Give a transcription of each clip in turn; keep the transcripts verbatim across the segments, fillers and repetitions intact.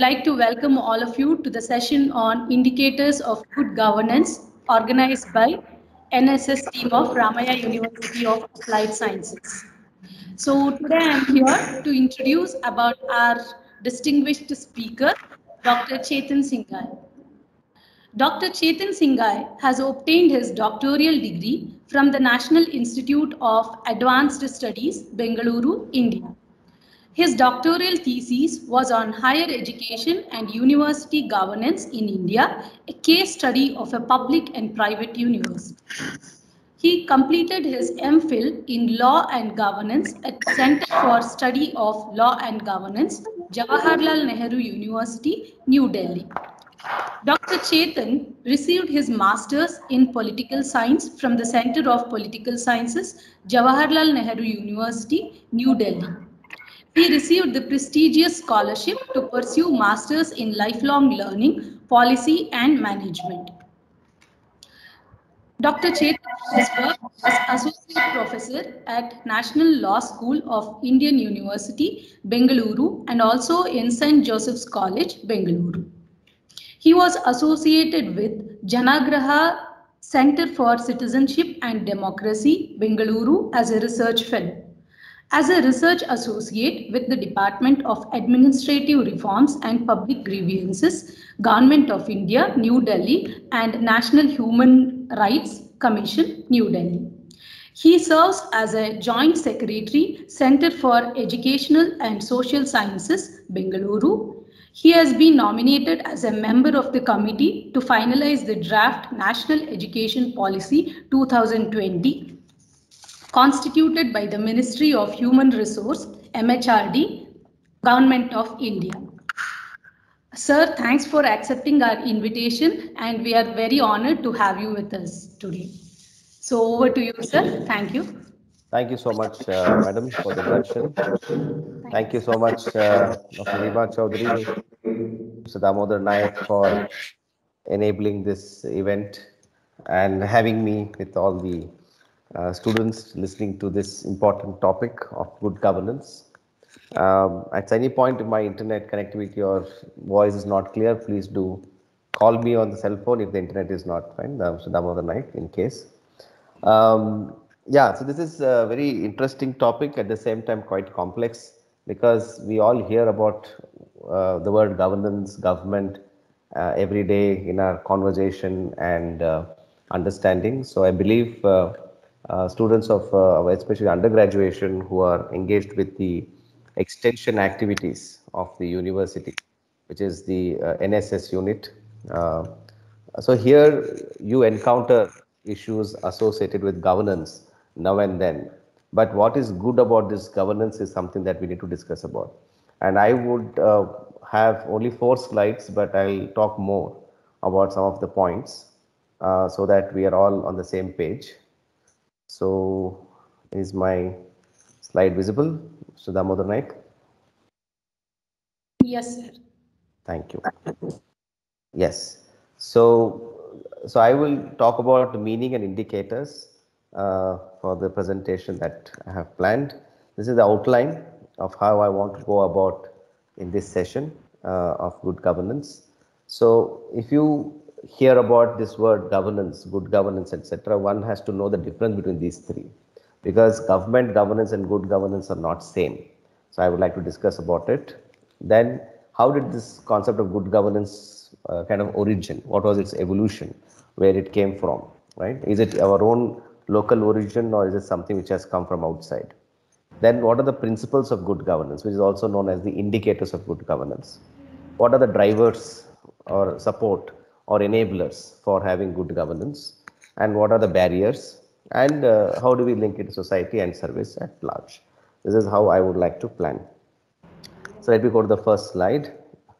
like to welcome all of you to the session on Indicators of Good Governance organized by N S S team of Ramaya University of Applied Sciences. So today I am here to introduce about our distinguished speaker, Doctor Chetan Singhai. Doctor Chetan Singhai has obtained his doctoral degree from the National Institute of Advanced Studies, Bengaluru, India. His doctoral thesis was on higher education and university governance in India, a case study of a public and private university. He completed his MPhil in Law and Governance at Center for Study of Law and Governance, Jawaharlal Nehru University, New Delhi. Doctor Chetan received his Master's in Political Science from the Center of Political Sciences, Jawaharlal Nehru University, New Delhi. He received the prestigious scholarship to pursue Masters in Lifelong Learning, Policy and Management. Doctor Chetan has worked as Associate Professor at National Law School of Indian University, Bengaluru, and also in Saint Joseph's College, Bengaluru. He was associated with Janagraha Center for Citizenship and Democracy, Bengaluru, as a research fellow. As a research associate with the Department of Administrative Reforms and Public Grievances, Government of India, New Delhi, and National Human Rights Commission, New Delhi. He serves as a Joint Secretary, Center for Educational and Social Sciences, Bengaluru. He has been nominated as a member of the committee to finalize the draft National Education Policy two thousand twenty constituted by the Ministry of Human Resource, M H R D, Government of India. Sir, thanks for accepting our invitation, and we are very honored to have you with us today. So over to you, sir. Thank you. Thank you so much, uh, madam, for the introduction. Thank you so much, uh, Doctor Reema Chaudhary, Mister Damodar Naik, for enabling this event and having me with all the uh, students listening to this important topic of good governance. Um, at any point if my internet connectivity or voice is not clear, please do call me on the cell phone if the internet is not fine, uh, Mister Damodar Naik, in case. Um, yeah, so this is a very interesting topic, at the same time quite complex, because we all hear about uh, the word governance, government uh, every day in our conversation and uh, understanding. So I believe uh, uh, students of uh, especially undergraduation who are engaged with the extension activities of the university, which is the uh, N S S unit. Uh, so here you encounter issues associated with governance now and then. But what is good about this governance is something that we need to discuss about. And I would uh, have only four slides, but I'll talk more about some of the points uh, so that we are all on the same page. So is my slide visible, Mister Damodar Naik? Yes, sir. Thank you. Yes. So, so I will talk about the meaning and indicators uh, for the presentation that I have planned. This is the outline of how I want to go about in this session uh, of good governance. So, if you hear about this word governance, good governance, et cetera, one has to know the difference between these three, because government governance and good governance are not same. So, I would like to discuss about it. Then, how did this concept of good governance uh, kind of origin? What was its evolution? Where it came from, right? Is it our own local origin, or is it something which has come from outside? Then what are the principles of good governance, which is also known as the indicators of good governance? What are the drivers or support or enablers for having good governance? And what are the barriers? And uh, how do we link it to society and service at large? This is how I would like to plan. So let me go to the first slide.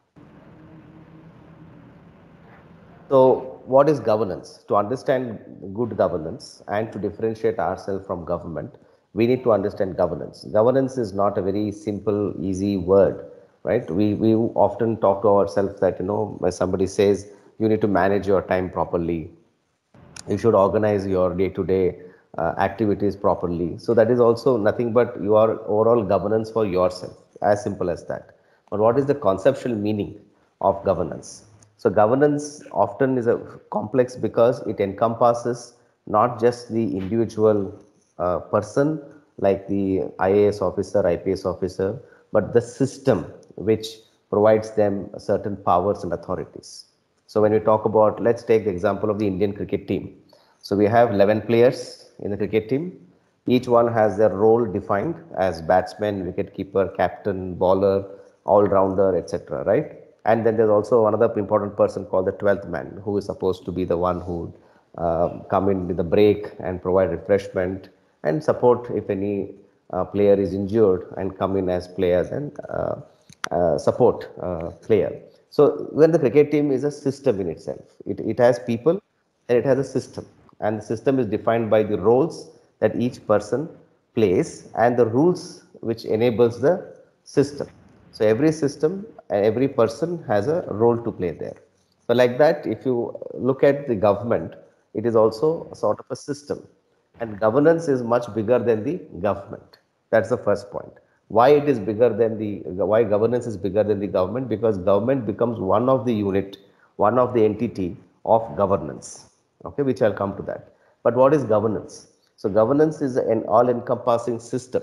So what is governance? To understand good governance and to differentiate ourselves from government, we need to understand governance. Governance is not a very simple, easy word, right? We, we often talk to ourselves that, you know, when somebody says you need to manage your time properly, you should organize your day-to-day uh, activities properly. So that is also nothing but your overall governance for yourself, as simple as that. But what is the conceptual meaning of governance. So governance often is a complex because it encompasses not just the individual uh, person like the I A S officer, I P S officer, but the system which provides them certain powers and authorities. So when we talk about, let's take the example of the Indian cricket team. So we have eleven players in the cricket team. Each one has their role defined as batsman, wicketkeeper, captain, bowler, all-rounder, et cetera. Right? And then there's also another important person called the twelfth man, who is supposed to be the one who uh, come in with the break and provide refreshment and support if any uh, player is injured and come in as players and uh, uh, support uh, player. So when the cricket team is a system in itself, it, it has people and it has a system, and the system is defined by the roles that each person plays and the rules which enables the system. So every system, every person has a role to play there. So like that, if you look at the government, it is also a sort of a system, and governance is much bigger than the government. That's the first point. Why it is bigger than the, why governance is bigger than the government? Because government becomes one of the unit, one of the entity of governance, okay, which I'll come to that. But what is governance? So governance is an all-encompassing system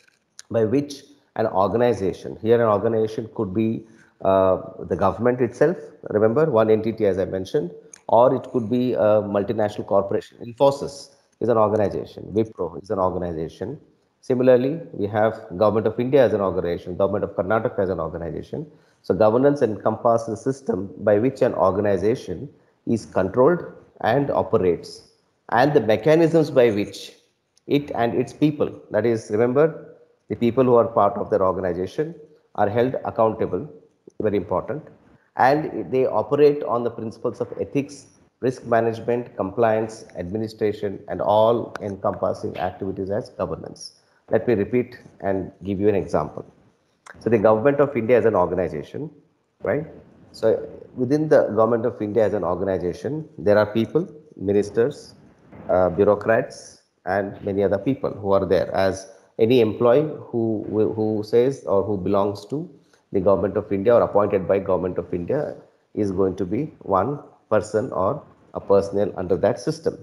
by which an organization, here an organization could be uh, the government itself, remember, one entity as I mentioned, or it could be a multinational corporation. Infosys is an organization, Wipro is an organization. Similarly, we have Government of India as an organization, Government of Karnataka as an organization. So governance encompasses a system by which an organization is controlled and operates, and the mechanisms by which it and its people, that is, remember, the people who are part of their organization are held accountable, very important, and they operate on the principles of ethics, risk management, compliance, administration, and all encompassing activities as governance. Let me repeat and give you an example. So the Government of India as an organization, right? So within the Government of India as an organization, there are people, ministers, uh, bureaucrats, and many other people who are there as any employee who, who says or who belongs to the Government of India or appointed by Government of India is going to be one person or a personnel under that system.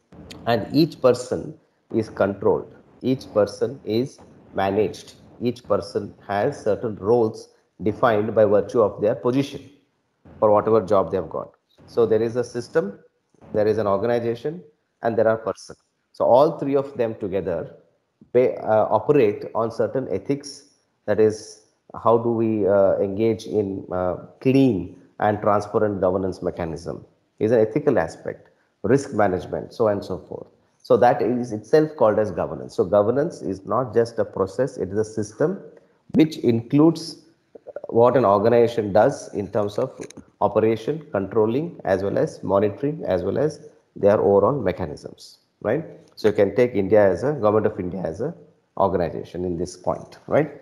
And each person is controlled, each person is managed, each person has certain roles defined by virtue of their position for whatever job they have got. So there is a system, there is an organization, and there are persons. So all three of them together pay, uh, operate on certain ethics, that is, how do we uh, engage in uh, clean and transparent governance mechanism is an ethical aspect, risk management, so on and so forth. So that is itself called as governance. So governance is not just a process, it is a system which includes what an organization does in terms of operation, controlling, as well as monitoring, as well as their overall mechanisms, right? So you can take India as a, Government of India as a organization in this point, right?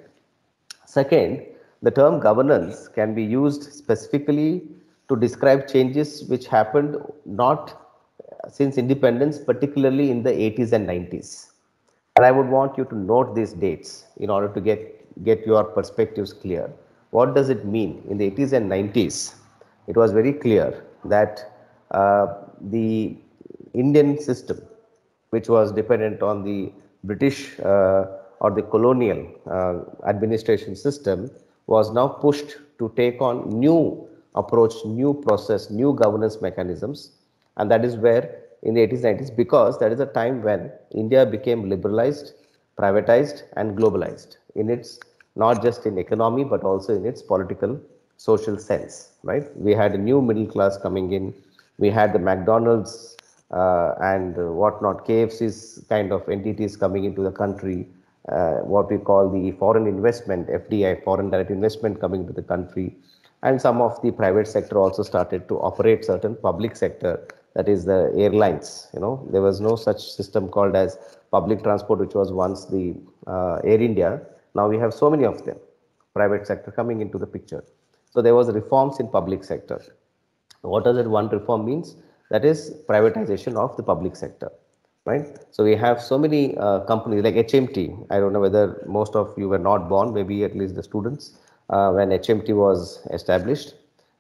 Second, the term governance can be used specifically to describe changes which happened not since independence, particularly in the eighties and nineties. And I would want you to note these dates in order to get, get your perspectives clear. What does it mean? In the eighties and nineties, it was very clear that uh, the Indian system, which was dependent on the British uh, or the colonial uh, administration system, was now pushed to take on new approach, new process, new governance mechanisms. And that is where in the eighties, nineties, because that is a time when India became liberalized, privatized, and globalized in its, not just in economy, but also in its political, social sense, right? We had a new middle class coming in. We had the McDonald's uh, and uh, whatnot, K F C's kind of entities coming into the country, uh, what we call the foreign investment, F D I, foreign direct investment coming to the country. And some of the private sector also started to operate certain public sector, that is the airlines. You know, there was no such system called as public transport, which was once the uh, Air India. Now we have so many of them, private sector coming into the picture. So there was reforms in public sector. What does that one reform means? That is privatization of the public sector, right? So we have so many uh, companies like H M T. I don't know whether most of you were not born, maybe at least the students, uh, when H M T was established.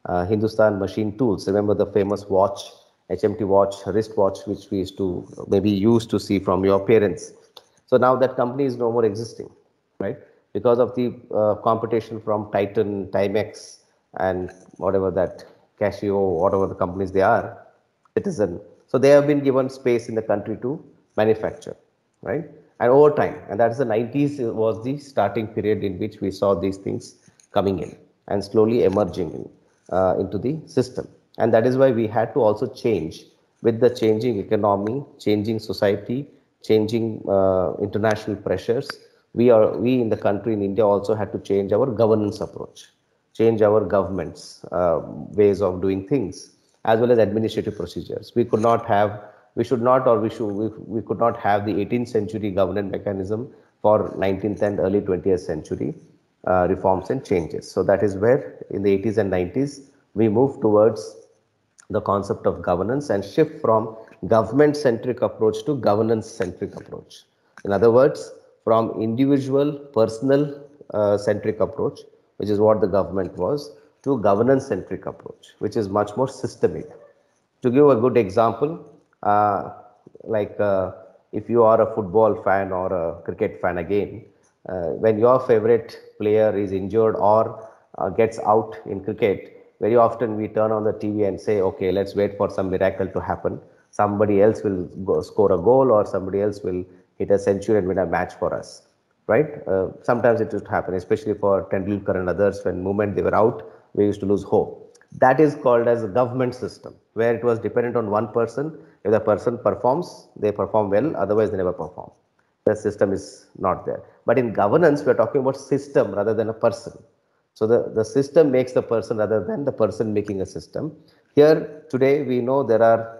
uh, Hindustan Machine Tools. Remember the famous watch, H M T watch, wristwatch, which we used to maybe used to see from your parents. So now that company is no more existing, right? Because of the uh, competition from Titan, Timex, and whatever that Casio, whatever the companies they are, Citizen. So they have been given space in the country to manufacture, right? And over time, and that's the nineties was the starting period in which we saw these things coming in and slowly emerging in, uh, into the system. And that is why we had to also change with the changing economy, changing society, changing uh, international pressures. We are we in the country in India also had to change our governance approach, change our government's uh, ways of doing things, as well as administrative procedures. We could not have, we should not, or we should, we, we could not have the eighteenth century governance mechanism for nineteenth and early twentieth century uh, reforms and changes. So that is where in the eighties and nineties we moved towards the concept of governance and shift from government centric approach to governance centric approach. In other words, from individual personal uh, centric approach, which is what the government was, to governance centric approach, which is much more systemic. To give a good example, uh, like uh, if you are a football fan or a cricket fan again, uh, when your favorite player is injured or uh, gets out in cricket, very often we turn on the T V and say, okay, let's wait for some miracle to happen. Somebody else will go score a goal or somebody else will hit a century and win a match for us, right? Uh, sometimes it used to happen, especially for Tendulkar and others, when moment they were out, we used to lose hope. That is called as a government system, where it was dependent on one person. If the person performs, they perform well, otherwise they never perform. The system is not there. But in governance, we are talking about system rather than a person. So the, the system makes the person rather than the person making a system. Here today we know there are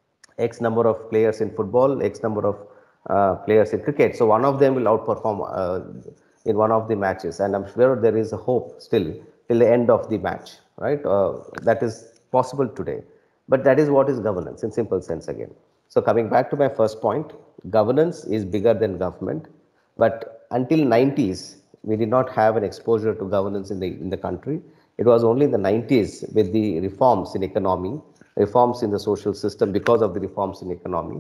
X number of players in football, X number of uh, players in cricket. So one of them will outperform uh, in one of the matches, and I'm sure there is a hope still till the end of the match, right? Uh, that is possible today, but that is what is governance in simple sense again. So coming back to my first point, governance is bigger than government, but until nineties we did not have an exposure to governance in the in the country. It was only in the nineties with the reforms in economy, reforms in the social system because of the reforms in economy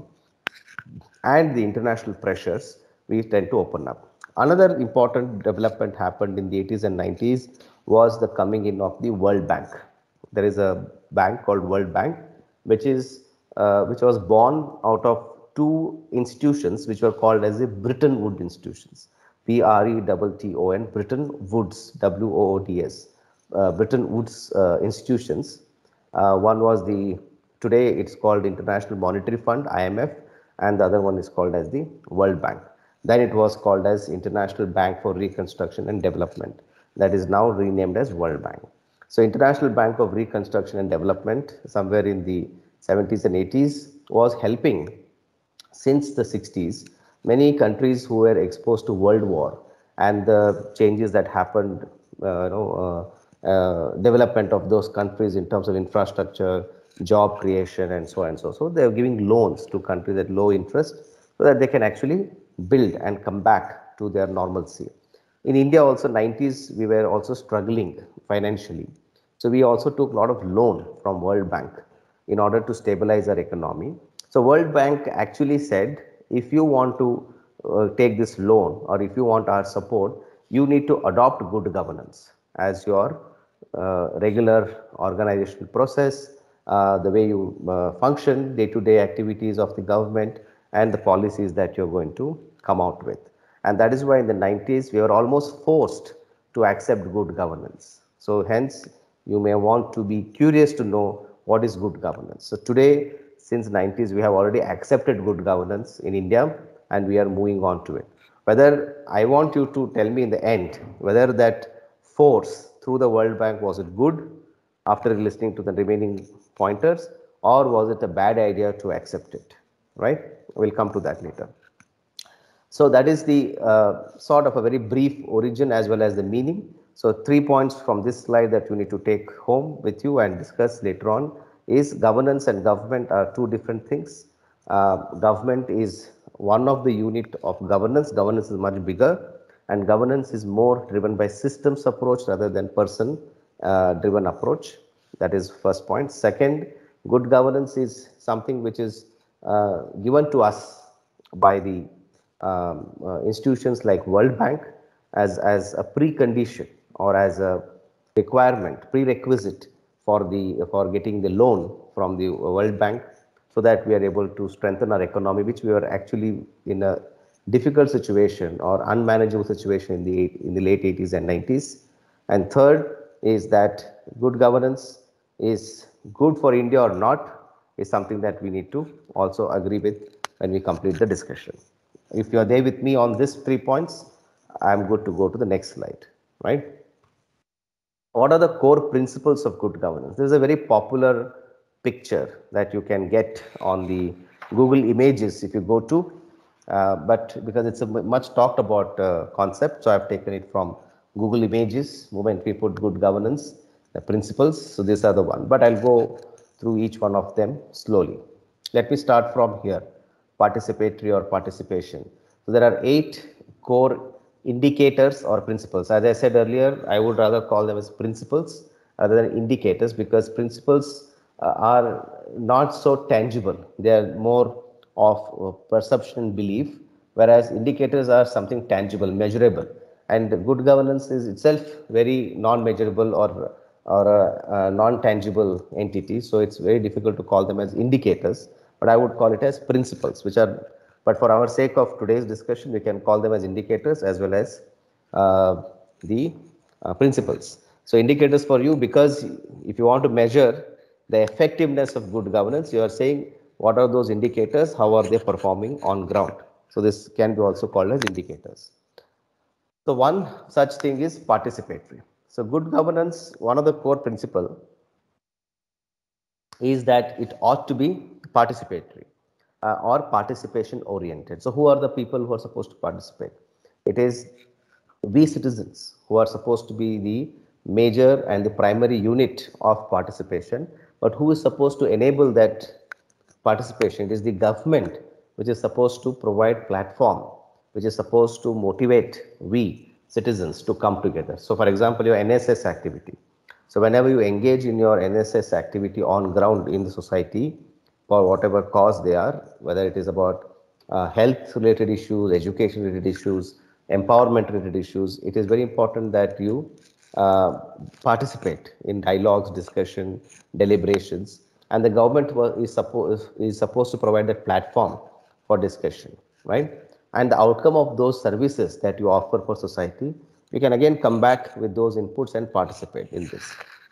and the international pressures, we tend to open up. Another important development happened in the eighties and nineties was the coming in of the World Bank. There is a bank called World Bank, which is uh, which was born out of two institutions which were called as the Bretton Woods institutions. B R E T T O N, Bretton Woods, W O O D S, uh, Bretton Woods uh, institutions. Uh, one was the, today it's called International Monetary Fund, I M F, and the other one is called as the World Bank. Then it was called as International Bank for Reconstruction and Development. That is now renamed as World Bank. So International Bank of Reconstruction and Development, somewhere in the seventies and eighties, was helping since the sixties many countries who were exposed to world war and the changes that happened, uh, you know, uh, uh, development of those countries in terms of infrastructure, job creation, and so on and so. So they are giving loans to countries at low interest so that they can actually build and come back to their normalcy. In India also, nineties we were also struggling financially. So we also took a lot of loan from World Bank in order to stabilize our economy. So World Bank actually said, if you want to uh, take this loan or if you want our support, you need to adopt good governance as your uh, regular organizational process, uh, the way you uh, function, day-to-day activities of the government, and the policies that you're going to come out with. And that is why in the nineties, we were almost forced to accept good governance. So hence, you may want to be curious to know what is good governance. So today, since nineties, we have already accepted good governance in India and we are moving on to it. Whether I want you to tell me in the end, whether that force through the World Bank, was it good after listening to the remaining pointers, or was it a bad idea to accept it, right? We'll come to that later. So that is the uh, sort of a very brief origin as well as the meaning. So three points from this slide that you need to take home with you and discuss later on is governance and government are two different things. Uh, government is one of the unit of governance. Governance is much bigger, and governance is more driven by systems approach rather than person uh, driven approach. That is first point. Second, good governance is something which is uh, given to us by the um, uh, institutions like World Bank as, as a precondition or as a requirement, prerequisite for the for getting the loan from the World Bank, so that we are able to strengthen our economy, which we were actually in a difficult situation or unmanageable situation in the in the late eighties and nineties. And third is that good governance is good for India or not is something that we need to also agree with when we complete the discussion. If you are there with me on these three points, I am good to go to the next slide, right? What are the core principles of good governance? This is a very popular picture that you can get on the Google Images if you go to, uh, but because it's a much talked about uh, concept, so I've taken it from Google Images. Moment we put good governance, the principles. So these are the one, but I'll go through each one of them slowly. Let me start from here, participatory or participation. So there are eight core indicators or principles. As I said earlier, I would rather call them as principles rather than indicators, because principles uh, are not so tangible. They are more of uh, perception and belief, whereas indicators are something tangible, measurable. And good governance is itself very non-measurable or or a, a non-tangible entity. So it's very difficult to call them as indicators, but I would call it as principles, which are, but for our sake of today's discussion, we can call them as indicators as well as uh, the uh, principles. So indicators for you, because if you want to measure the effectiveness of good governance, you are saying what are those indicators, how are they performing on ground. So this can be also called as indicators. So one such thing is participatory. So good governance, one of the core principle is that it ought to be participatory uh, or participation oriented. So who are the people who are supposed to participate? It is we citizens who are supposed to be the major and the primary unit of participation, but who is supposed to enable that participation? It is the government which is supposed to provide platform, which is supposed to motivate we citizens to come together. So for example, your N S S activity. So whenever you engage in your N S S activity on ground in the society for whatever cause they are, whether it is about uh, health related issues, education related issues, empowerment related issues, it is very important that you uh, participate in dialogues, discussion, deliberations, and the government is, supposed is supposed to provide that platform for discussion, right? And the outcome of those services that you offer for society, you can again come back with those inputs and participate in this.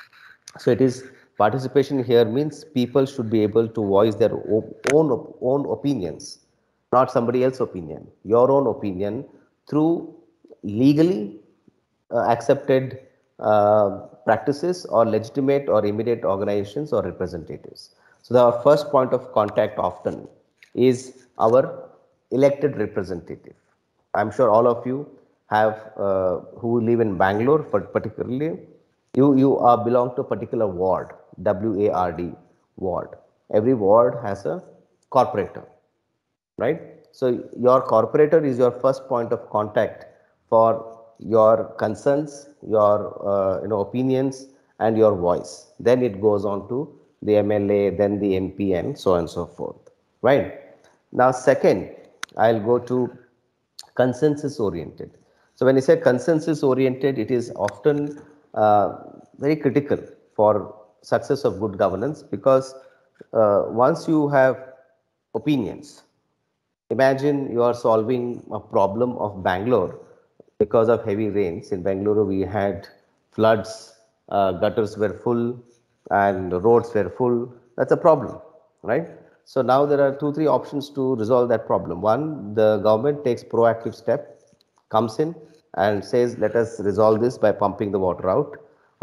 So it is participation here means people should be able to voice their own own opinions, not somebody else's opinion, your own opinion through legally uh, accepted uh, practices or legitimate or immediate organizations or representatives. So our first point of contact often is our elected representative. I'm sure all of you have uh, who live in Bangalore, but particularly you you are belong to a particular ward, W A R D ward. Every ward has a corporator, right? So your corporator is your first point of contact for your concerns, your uh, you know opinions, and your voice. Then it goes on to the M L A, then the M P, and so on and so forth, right? Now, second, I'll go to consensus oriented. So when you say consensus oriented, it is often uh, very critical for success of good governance, because uh, once you have opinions, imagine you are solving a problem of Bangalore because of heavy rains. In Bangalore, we had floods, uh, gutters were full, and roads were full. That's a problem, right? So now there are two, three options to resolve that problem. One, the government takes proactive step, comes in and says, let us resolve this by pumping the water out.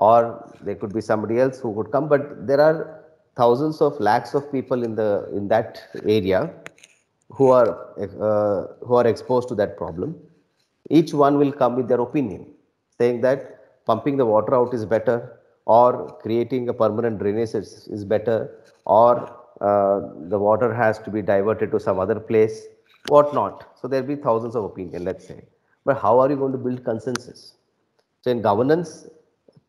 Or there could be somebody else who could come, but there are thousands of lakhs of people in the in that area who are uh, who are exposed to that problem. Each one will come with their opinion, saying that pumping the water out is better, or creating a permanent drainage is, is better, or uh, the water has to be diverted to some other place, what not. So there will be thousands of opinions, let's say. But how are you going to build consensus? So in governance,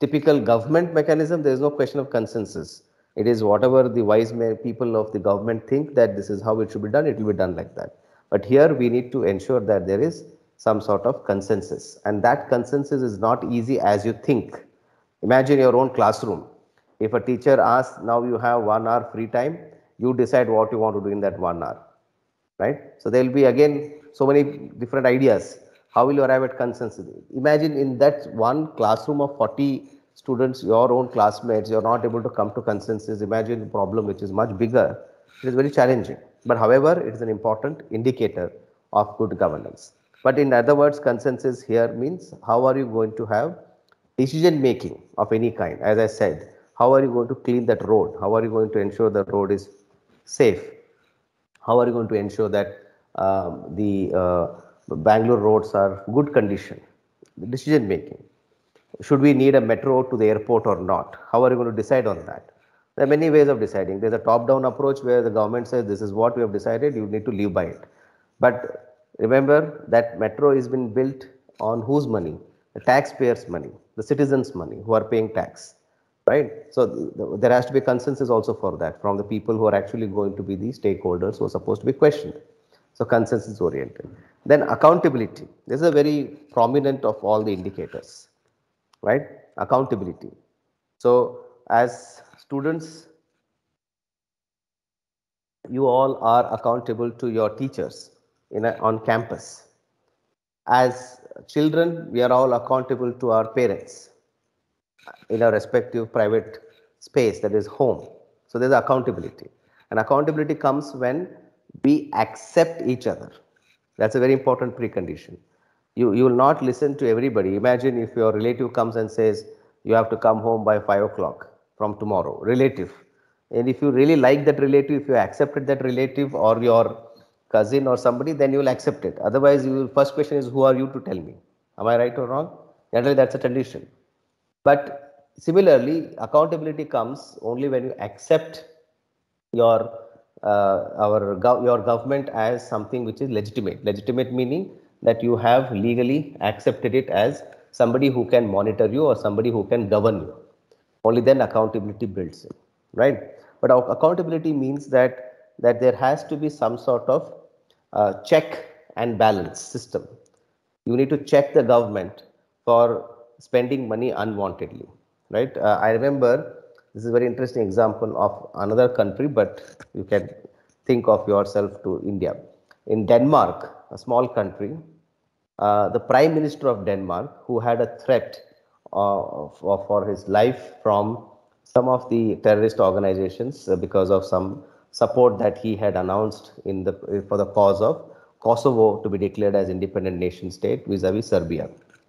typical government mechanism, there is no question of consensus. It is whatever the wise people of the government think that this is how it should be done, it will be done like that. But here we need to ensure that there is some sort of consensus, and that consensus is not easy as you think. Imagine your own classroom. If a teacher asks, now you have one hour free time, you decide what you want to do in that one hour, right? So there will be again so many different ideas. How will you arrive at consensus? Imagine in that one classroom of forty students, your own classmates, you are not able to come to consensus. Imagine a problem which is much bigger. It is very challenging. But however, it is an important indicator of good governance. But in other words, consensus here means how are you going to have decision making of any kind. As I said, how are you going to clean that road? How are you going to ensure the road is safe? How are you going to ensure that um, the uh, Bangalore roads are good condition? Decision making. Should we need a metro to the airport or not? How are you going to decide on that? There are many ways of deciding. There's a top-down approach where the government says this is what we have decided, you need to live by it. But remember that metro is been built on whose money? The taxpayers' money, the citizens' money who are paying tax, right? So th there has to be consensus also for that from the people who are actually going to be the stakeholders who are supposed to be questioned. So consensus oriented. Then accountability. This is a very prominent of all the indicators, right? Accountability. So as students, you all are accountable to your teachers in a, on campus. As children, we are all accountable to our parents in our respective private space, that is home. So there's accountability. And accountability comes when we accept each other. That's a very important precondition. You, you will not listen to everybody. Imagine if your relative comes and says, you have to come home by five o'clock from tomorrow, relative. And if you really like that relative, if you accepted that relative or your cousin or somebody, then you will accept it. Otherwise, you will, first question is, who are you to tell me? Am I right or wrong? Generally, that's a condition. But similarly, accountability comes only when you accept your uh, our gov your government as something which is legitimate. Legitimate meaning that you have legally accepted it as somebody who can monitor you or somebody who can govern you. Only then accountability builds in, right? But accountability means that that there has to be some sort of uh, check and balance system. You need to check the government for spending money unwantedly, right? Uh, I remember, this is a very interesting example of another country, but you can think of yourself to India. In Denmark, a small country, uh, the Prime Minister of Denmark, who had a threat uh, for, for his life from some of the terrorist organizations uh, because of some support that he had announced in the for the cause of Kosovo to be declared as independent nation state vis-a-vis Serbia.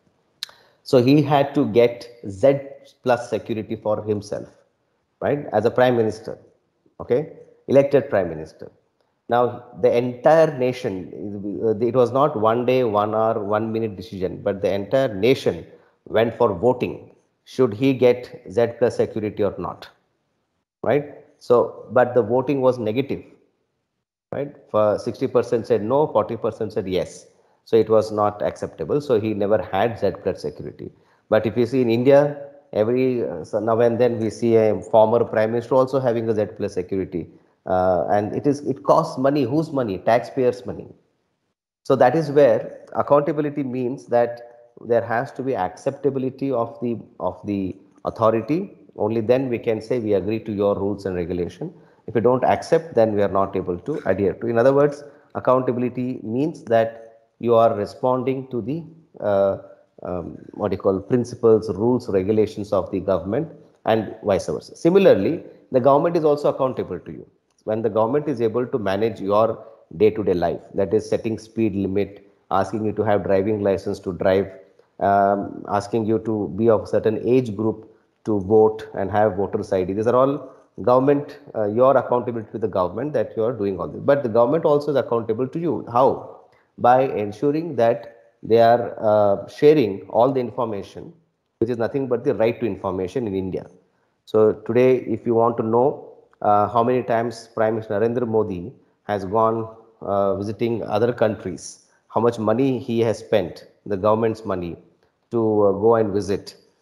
So he had to get Z plus security for himself, right, as a prime minister, okay, elected prime minister. Now, the entire nation, it was not one day, one hour, one minute decision, but the entire nation went for voting. Should he get Z plus security or not, right? So, but the voting was negative, right? For sixty percent said no, forty percent said yes. So it was not acceptable. So he never had Z plus security. But if you see in India, every uh, so now and then we see a former prime minister also having a Z plus security, uh, and it is it costs money. Whose money? Taxpayers' money. So that is where accountability means that there has to be acceptability of the of the authority. Only then we can say we agree to your rules and regulation. If we don't accept, then we are not able to adhere to. In other words, accountability means that you are responding to the uh, um, what you call principles, rules, regulations of the government, and vice versa. Similarly, the government is also accountable to you. When the government is able to manage your day-to-day life, that is setting speed limit, asking you to have driving license to drive, um, asking you to be of certain age group to vote and have voters I D. These are all government, uh, your accountability to the government that you are doing all this. But the government also is accountable to you. How? By ensuring that they are uh, sharing all the information, which is nothing but the right to information in India. So today, if you want to know uh, how many times Prime Minister Narendra Modi has gone uh, visiting other countries, how much money he has spent, the government's money, to uh, go and visit,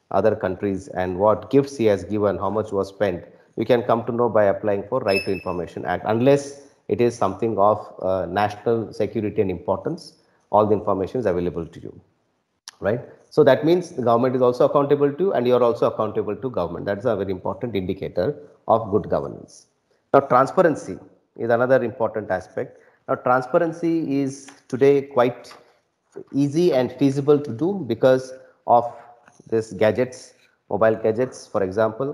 other countries and what gifts he has given, how much was spent, you can come to know by applying for Right to Information Act, unless it is something of uh, national security and importance. All the information is available to you, right? So that means the government is also accountable to you and you are also accountable to government. That's a very important indicator of good governance. Now, transparency is another important aspect. Now, transparency is today quite easy and feasible to do because of this gadgets, mobile gadgets, for example.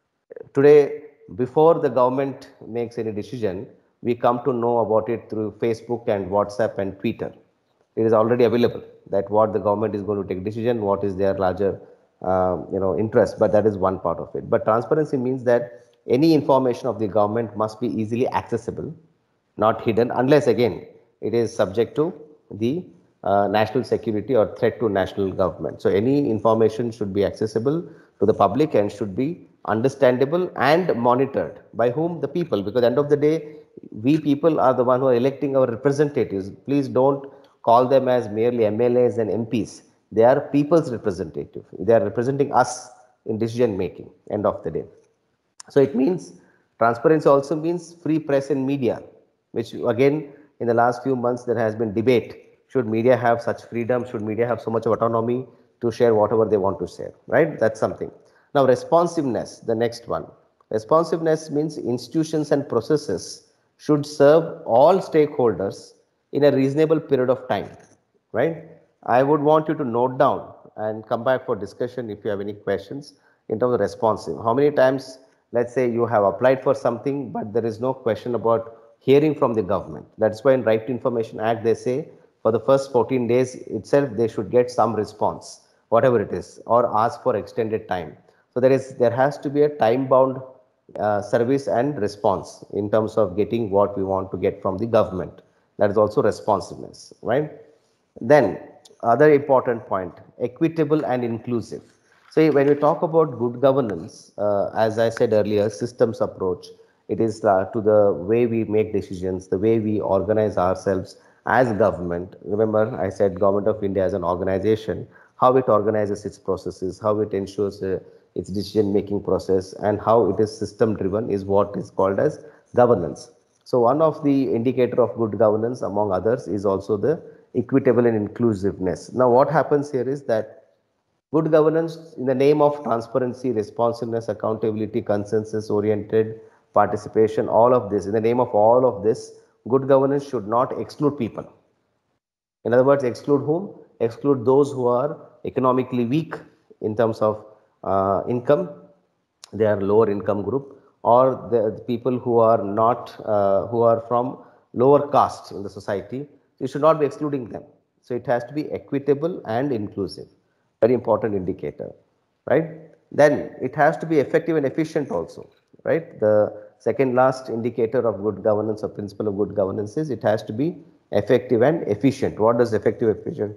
Today, before the government makes any decision, we come to know about it through Facebook and WhatsApp and Twitter. It is already available that what the government is going to take decision, what is their larger uh, you know interest, but that is one part of it. But transparency means that any information of the government must be easily accessible, not hidden, unless again it is subject to the uh, national security or threat to national government. So any information should be accessible to the public and should be understandable and monitored by whom? The people, because at the end of the day, we people are the one who are electing our representatives. Please don't call them as merely M L As and M Ps. They are people's representative. They are representing us in decision making, end of the day. So it means transparency also means free press and media, which again in the last few months there has been debate. Should media have such freedom? Should media have so much of autonomy to share whatever they want to share, right? That's something. Now, responsiveness, the next one. Responsiveness means institutions and processes should serve all stakeholders in a reasonable period of time, right? I would want you to note down and come back for discussion if you have any questions in terms of responsive. How many times, let's say you have applied for something, but there is no question about hearing from the government. That's why in Right to Information Act, they say for the first fourteen days itself, they should get some response, whatever it is, or ask for extended time. So there is, there has to be a time-bound uh, service and response in terms of getting what we want to get from the government. That is also responsiveness, right? Then other important point, equitable and inclusive. So when we talk about good governance, uh, as I said earlier, systems approach, it is uh, to the way we make decisions, the way we organize ourselves as government. Remember, I said Government of India as an organization, how it organizes its processes, how it ensures uh, its decision making process, and how it is system driven is what is called as governance. So one of the indicator of good governance among others is also the equitable and inclusiveness. Now what happens here is that good governance in the name of transparency, responsiveness, accountability, consensus oriented participation, all of this, in the name of all of this, good governance should not exclude people. In other words, exclude whom? Exclude those who are economically weak in terms of uh, income, they are lower income group, or the, the people who are not, uh, who are from lower caste in the society. You should not be excluding them. So it has to be equitable and inclusive. Very important indicator, right? Then it has to be effective and efficient also, right? The second last indicator of good governance or principle of good governance is it has to be effective and efficient. What does effective efficient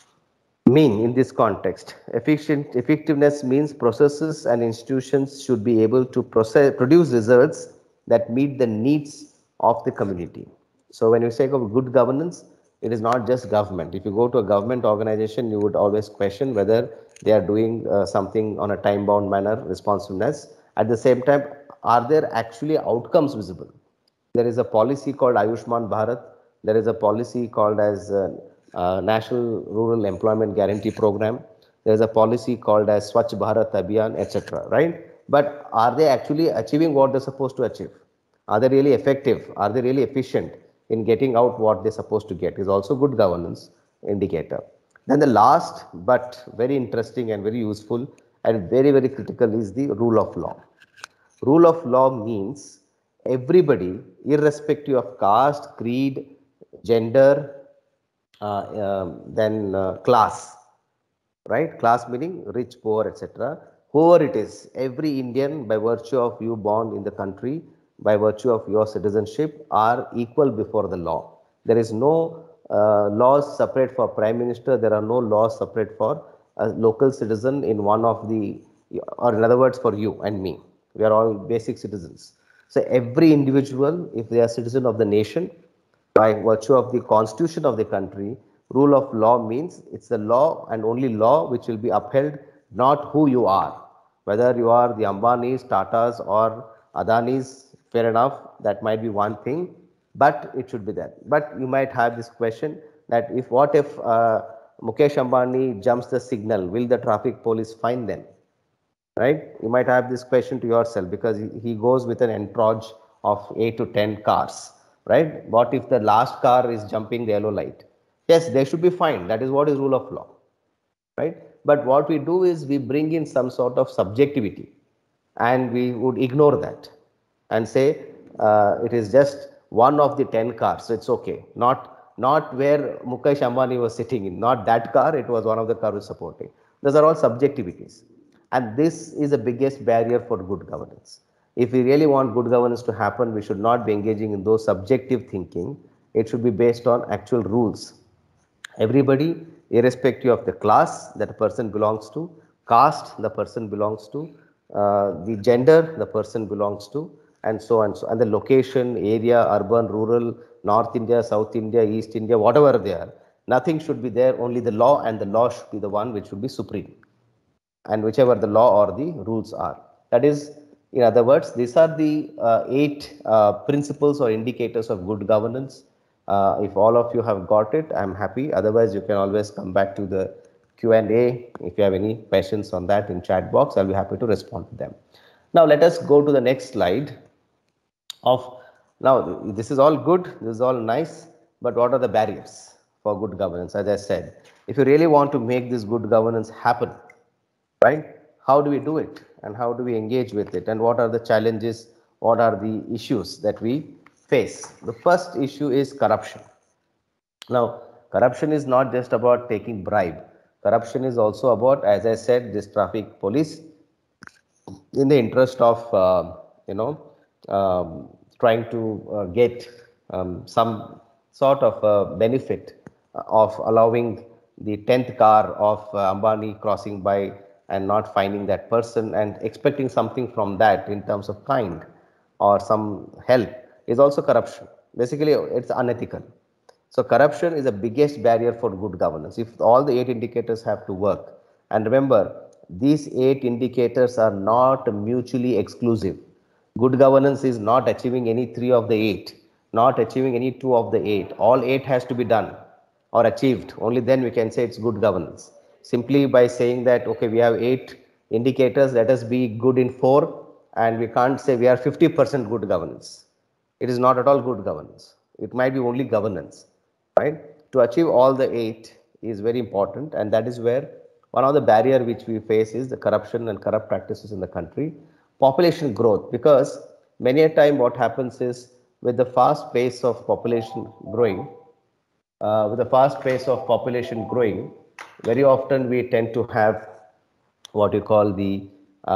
mean in this context? Efficient effectiveness means processes and institutions should be able to process, produce results that meet the needs of the community. So when you say of good governance, it is not just government. If you go to a government organization, you would always question whether they are doing uh, something on a time-bound manner, responsiveness. At the same time, are there actually outcomes visible? There is a policy called Ayushman Bharat. There is a policy called as uh, uh, National Rural Employment Guarantee Program. There is a policy called as Swachh Bharat Abhiyan, et cetera. Right? But are they actually achieving what they're supposed to achieve? Are they really effective? Are they really efficient in getting out what they're supposed to get? Is also good governance indicator. Then the last but very interesting and very useful and very, very critical is the rule of law. Rule of law means everybody, irrespective of caste, creed, gender, uh, um, then uh, class, right? Class meaning rich, poor, et cetera. Whoever it is, every Indian, by virtue of you born in the country, by virtue of your citizenship, are equal before the law. There is no uh, laws separate for Prime Minister. There are no laws separate for a local citizen in one of the, or in other words, for you and me. We are all basic citizens. So every individual, if they are citizen of the nation, by virtue of the constitution of the country, rule of law means it's the law and only law which will be upheld not who you are. Whether you are the Ambanis, Tatas or Adanis, fair enough, that might be one thing, but it should be there. But you might have this question that if what if uh, Mukesh Ambani jumps the signal, will the traffic police fine them? Right? You might have this question to yourself because he goes with an entourage of eight to ten cars, right? What if the last car is jumping the yellow light? Yes, they should be fined. That is what is rule of law, right? But what we do is we bring in some sort of subjectivity and we would ignore that and say uh, it is just one of the ten cars, so it's okay. Not, not where Mukesh Ambani was sitting in, not that car, it was one of the cars supporting. Those are all subjectivities. And this is the biggest barrier for good governance. If we really want good governance to happen, we should not be engaging in those subjective thinking. It should be based on actual rules. Everybody, irrespective of the class that a person belongs to, caste the person belongs to, uh, the gender the person belongs to, and so on. So, and the location, area, urban, rural, North India, South India, East India, whatever they are, nothing should be there, only the law, and the law should be the one which should be supreme. And whichever the law or the rules are. That is, in other words, these are the uh, eight uh, principles or indicators of good governance. Uh, if all of you have got it, I'm happy. Otherwise, you can always come back to the Q and A. If you have any questions on that in chat box, I'll be happy to respond to them. Now, let us go to the next slide. Of now, this is all good, this is all nice, but what are the barriers for good governance? As I said, if you really want to make this good governance happen, right? How do we do it and how do we engage with it and what are the challenges, what are the issues that we face? The first issue is corruption. Now, corruption is not just about taking bribe. Corruption is also about, as I said, this traffic police in the interest of, uh, you know, um, trying to uh, get um, some sort of uh, benefit of allowing the tenth car of uh, Ambani crossing by and not finding that person and expecting something from that in terms of kind or some help is also corruption. Basically, it's unethical. So corruption is the biggest barrier for good governance. If all the eight indicators have to work, and remember, these eight indicators are not mutually exclusive. Good governance is not achieving any three of the eight, not achieving any two of the eight. All eight has to be done or achieved. Only then we can say it's good governance. Simply by saying that, okay, we have eight indicators, let us be good in four, and we can't say we are fifty percent good governance. It is not at all good governance. It might be only governance, right? To achieve all the eight is very important, and that is where one of the barrier which we face is the corruption and corrupt practices in the country. Population growth, because many a time what happens is with the fast pace of population growing, uh, with the fast pace of population growing, very often we tend to have what you call the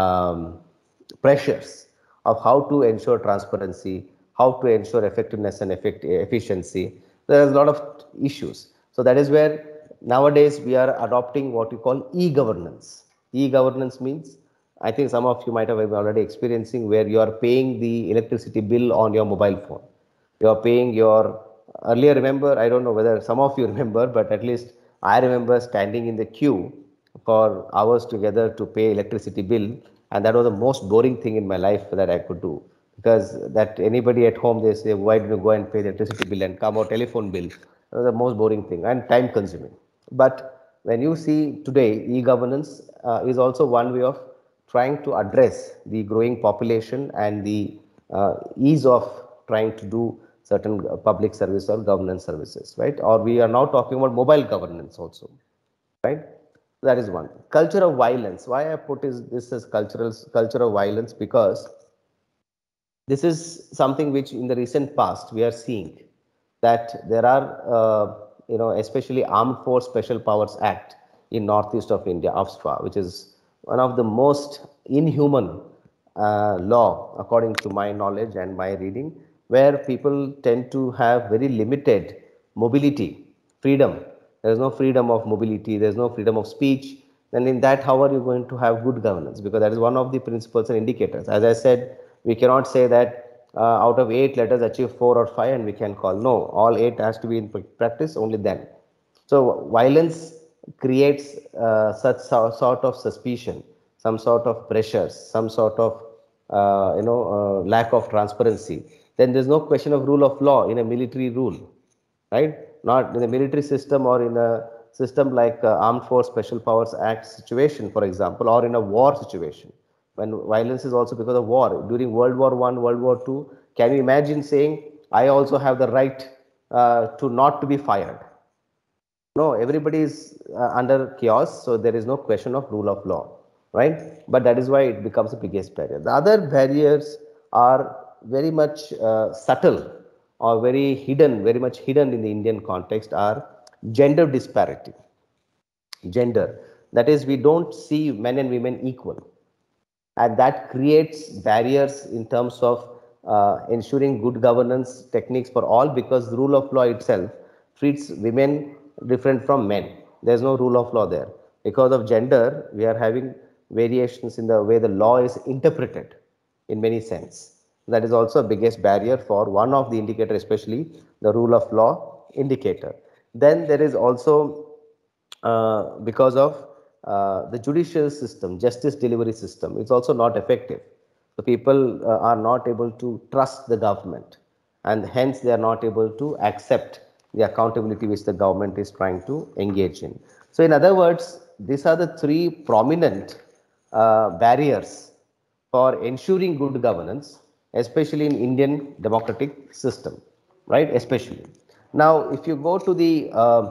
um, pressures of how to ensure transparency, how to ensure effectiveness and effect efficiency. There is a lot of issues. So that is where nowadays we are adopting what we call e-governance. E-governance means, I think some of you might have already experiencing where you are paying the electricity bill on your mobile phone. You are paying your, earlier remember, I don't know whether some of you remember, but at least I remember standing in the queue for hours together to pay electricity bill, and that was the most boring thing in my life that I could do, because that anybody at home, they say, why do you go and pay the electricity bill and come out telephone bill? That was the most boring thing and time consuming. But when you see today, e-governance uh, is also one way of trying to address the growing population and the uh, ease of trying to do certain public service or governance services, right? Or we are now talking about mobile governance also, right? That is one. Culture of violence. Why I put is this as cultural culture of violence, because this is something which in the recent past we are seeing that there are, uh, you know, especially Armed Force Special Powers Act in northeast of India, A F S P A, which is one of the most inhuman uh, law according to my knowledge and my reading, where people tend to have very limited mobility, freedom. There is no freedom of mobility, there is no freedom of speech. Then in that, how are you going to have good governance? Because that is one of the principles and indicators. As I said, we cannot say that uh, out of eight, let us achieve four or five and we can call. No, all eight has to be in practice only then. So violence creates uh, such so, sort of suspicion, some sort of pressures, some sort of uh, you know uh, lack of transparency, then there's no question of rule of law in a military rule, right? Not in a military system or in a system like uh, Armed Force Special Powers Act situation, for example, or in a war situation when violence is also because of war. During World War One, World War Two, can you imagine saying, I also have the right uh, to not to be fired? No, everybody is uh, under chaos, so there is no question of rule of law, right? But that is why it becomes the biggest barrier. The other barriers are very much uh, subtle or very hidden, very much hidden in the Indian context are gender disparity. Gender, that is, we don't see men and women equal, and that creates barriers in terms of uh, ensuring good governance techniques for all, because the rule of law itself treats women different from men. There's no rule of law there. Because of gender, we are having variations in the way the law is interpreted in many sense. That is also a biggest barrier for one of the indicator, especially the rule of law indicator. Then there is also uh, because of uh, the judicial system, justice delivery system, it's also not effective. So people uh, are not able to trust the government, and hence they are not able to accept the accountability which the government is trying to engage in. So in other words, these are the three prominent uh, barriers for ensuring good governance, especially in Indian democratic system, right? Especially. Now, if you go to the uh,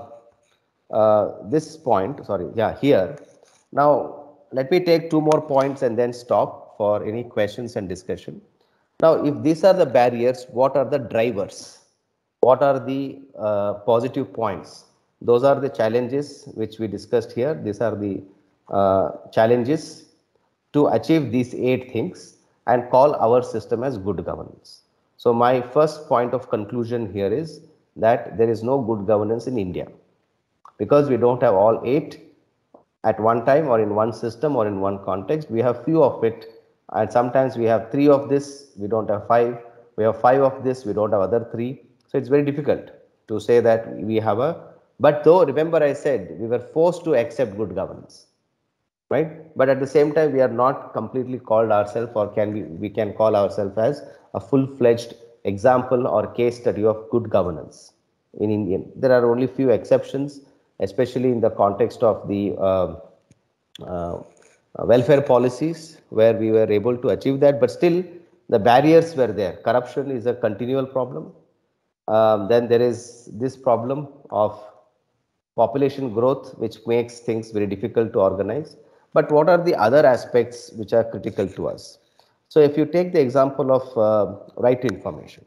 uh, this point, sorry, yeah, here. Now, let me take two more points and then stop for any questions and discussion. Now, if these are the barriers, what are the drivers? What are the uh, positive points? Those are the challenges which we discussed here. These are the uh, challenges to achieve these eight things and call our system as good governance. So, my first point of conclusion here is that there is no good governance in India, because we don't have all eight at one time or in one system or in one context. We have few of it, and sometimes we have three of this, we don't have five. We have five of this, we don't have other three. So it's very difficult to say that we have a, but though remember I said we were forced to accept good governance, right? But at the same time, we are not completely called ourselves, or can we, we can call ourselves as a full-fledged example or case study of good governance in Indian. There are only few exceptions, especially in the context of the uh, uh, welfare policies, where we were able to achieve that, but still the barriers were there. Corruption is a continual problem. Um, then there is this problem of population growth, which makes things very difficult to organize. But what are the other aspects which are critical to us? So if you take the example of uh, right to information,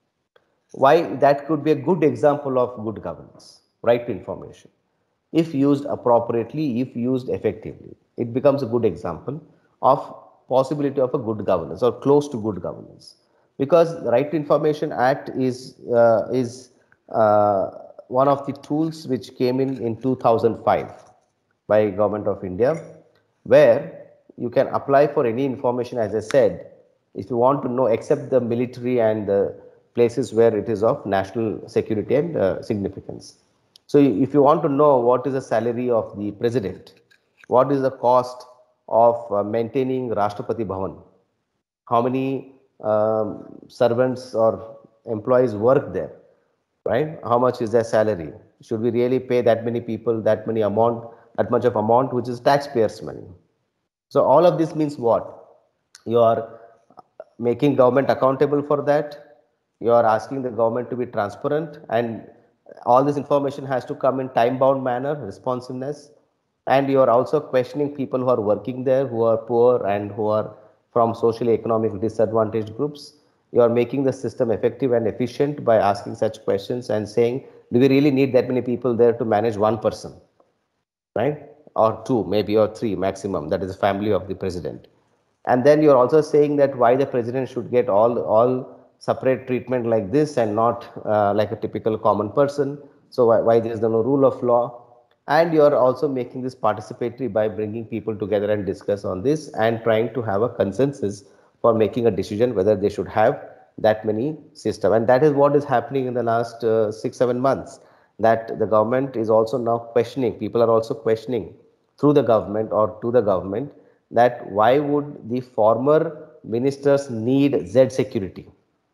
why that could be a good example of good governance, right to information. If used appropriately, if used effectively, it becomes a good example of possibility of a good governance or close to good governance. Because the Right to Information Act is, uh, is uh, one of the tools which came in in two thousand five by Government of India, where you can apply for any information, as I said, if you want to know, except the military and the places where it is of national security and uh, significance. So if you want to know what is the salary of the president, what is the cost of uh, maintaining Rashtrapati Bhavan, how many um, servants or employees work there, right? How much is their salary? Should we really pay that many people that many amount, that much of amount, which is taxpayers' money? So all of this means what? You are making government accountable for that. You are asking the government to be transparent, and all this information has to come in time-bound manner, responsiveness. And you are also questioning people who are working there, who are poor and who are from socially economic disadvantaged groups. You are making the system effective and efficient by asking such questions and saying, do we really need that many people there to manage one person, right? Or two, maybe, or three maximum. That is the family of the president. And then you're also saying that why the president should get all, all separate treatment like this and not uh, like a typical common person. So why, why there is no rule of law? And you're also making this participatory by bringing people together and discuss on this and trying to have a consensus for making a decision whether they should have that many system. And that is what is happening in the last uh, six, seven months. that the government is also now questioning, people are also questioning through the government or to the government, that why would the former ministers need Z security?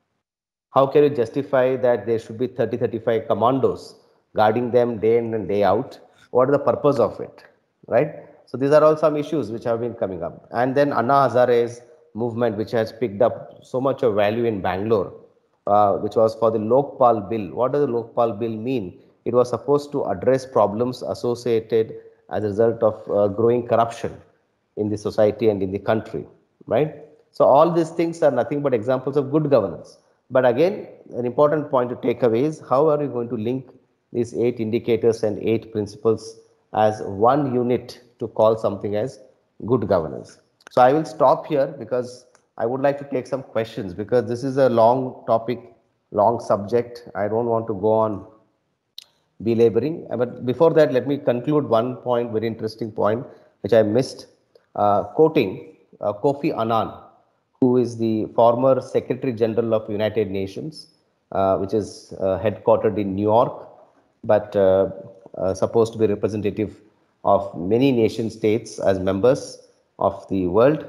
How can you justify that there should be thirty, thirty-five commandos guarding them day in and day out? What is the purpose of it, right? So these are all some issues which have been coming up. And then Anna Hazare's movement, which has picked up so much of value in Bangalore, uh, which was for the Lokpal bill. What does the Lokpal bill mean? It was supposed to address problems associated as a result of uh, growing corruption in the society and in the country, right? So all these things are nothing but examples of good governance. But again, an important point to take away is how are you going to link these eight indicators and eight principles as one unit to call something as good governance. So I will stop here because I would like to take some questions, because this is a long topic, long subject. I don't want to go on belaboring. But before that, let me conclude one point, very interesting point, which I missed, uh, quoting uh, Kofi Annan, who is the former Secretary General of United Nations, uh, which is uh, headquartered in New York, but uh, uh, supposed to be representative of many nation states as members of the world,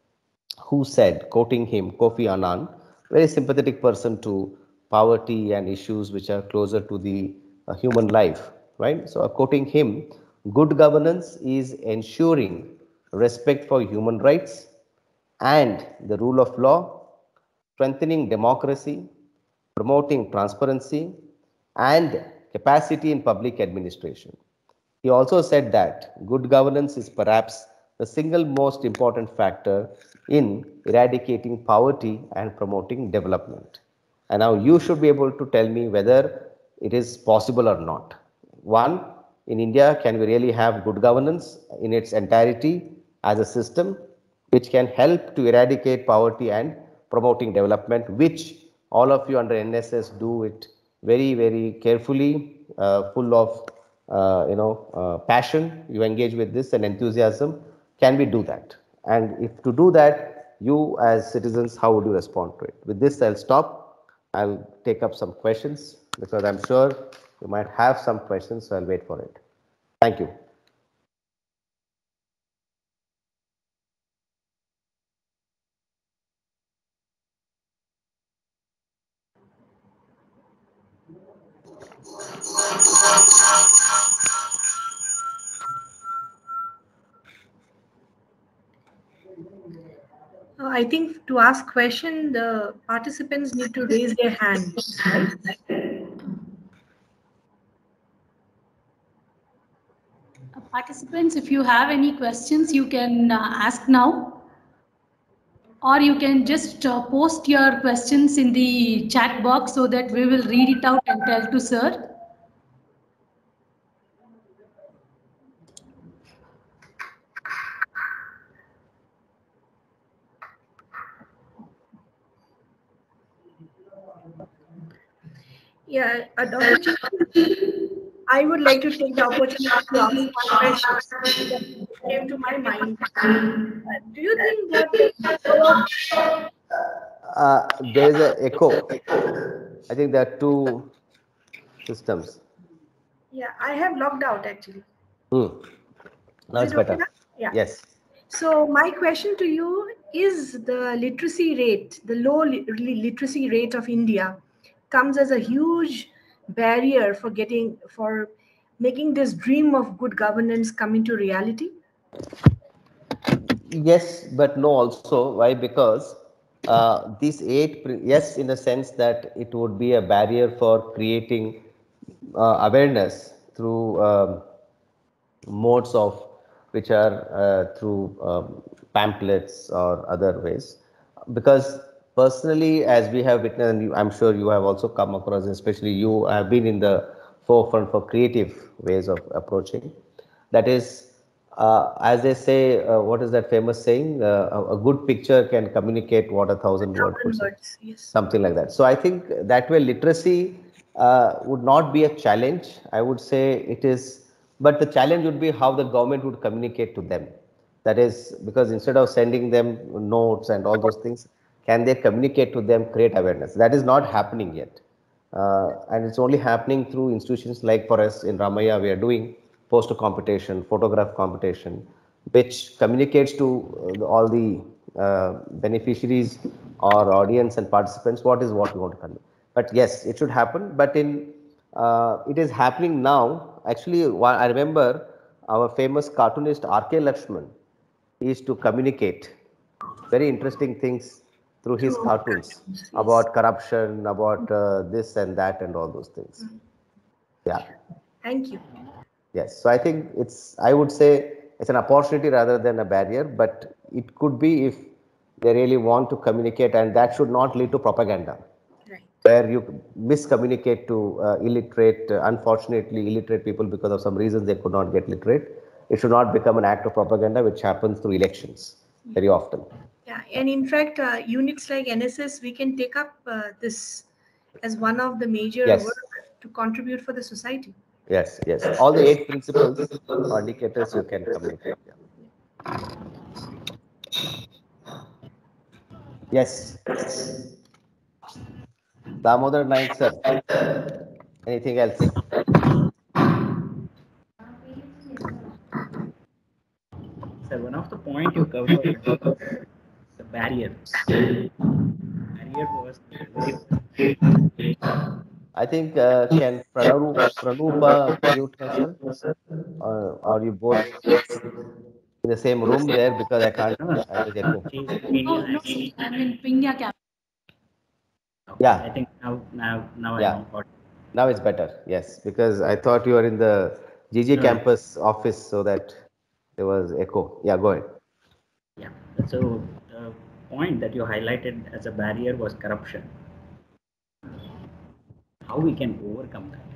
who said, quoting him, Kofi Annan, very sympathetic person to poverty and issues which are closer to the uh, human life, right? So, uh, quoting him, good governance is ensuring respect for human rights and the rule of law, strengthening democracy, promoting transparency, and capacity in public administration. He also said that good governance is perhaps the single most important factor in eradicating poverty and promoting development. And now you should be able to tell me whether it is possible or not. One, in India, can we really have good governance in its entirety as a system which can help to eradicate poverty and promoting development, which all of you under N S S do it very, very carefully, uh, full of uh, you know, uh, passion. You engage with this and enthusiasm. Can we do that? And if to do that, you as citizens, how would you respond to it? With this, I'll stop. I'll take up some questions because I'm sure you might have some questions, so I'll wait for it. Thank you. Uh, I think to ask question, the participants need to raise their hands, right? Uh, Participants, if you have any questions, you can uh, ask now, or you can just uh, post your questions in the chat box so that we will read it out and tell to sir. Yeah, uh, Doctor Chandra, I would like to take the opportunity to ask one question that came to my mind. Uh, do you think that Uh, there is an echo. I think there are two systems. yeah, I have logged out actually. Hmm. Now Is it's it okay better. now? Yeah. Yes. So my question to you is, the literacy rate, the low li literacy rate of India comes as a huge barrier for getting, for making this dream of good governance come into reality? Yes, but no also. Why? Because uh, these eight, yes, in the sense that it would be a barrier for creating uh, awareness through um, modes of which are uh, through um, pamphlets or other ways. Because personally, as we have witnessed, and you, I'm sure you have also come across, especially you have been in the forefront for creative ways of approaching. That is, uh, as they say, uh, what is that famous saying? Uh, a, a good picture can communicate what a thousand words could say. Words, yes. Something like that. So I think that way literacy uh, would not be a challenge. I would say it is, but the challenge would be how the government would communicate to them. That is, because instead of sending them notes and all those things, can they communicate to them, create awareness? That is not happening yet. Uh, and it's only happening through institutions like for us in Ramaya, we are doing poster competition, photograph competition, which communicates to uh, all the uh, beneficiaries or audience and participants what is what we want to convey. But yes, it should happen. But in uh, it is happening now. Actually, I remember our famous cartoonist R K Lakshman used to communicate very interesting things through his Through cartoons cartoons, yes. about corruption, about uh, this and that, and all those things. Yeah. Thank you. Yes. So I think it's, I would say it's an opportunity rather than a barrier, but it could be if they really want to communicate, and that should not lead to propaganda. Right. Where you miscommunicate to uh, illiterate, uh, unfortunately illiterate people because of some reasons they could not get literate. It should not become an act of propaganda, which happens through elections very often. Yeah, and in fact, uh, units like N S S, we can take up uh, this as one of the major Yes. work to contribute for the society. Yes, yes. All the eight principles or indicators you can communicate. Yeah. Yes. Damodar Naik, sir. Anything else? So one of the point you covered was the barriers. Barrier was very. I think uh, can Pranaru, Pranupa mute herself? Or are you both in the same room there? Because I can't, No, I just echo. she's Oh, no, actually. I'm in Pingya camp. Okay, Yeah. I think now now now I Yeah. know what. Now it's better. Yes, because I thought you were in the G G No. campus office so that there was echo. Yeah, go ahead. Yeah. So the point that you highlighted as a barrier was corruption. How we can overcome that?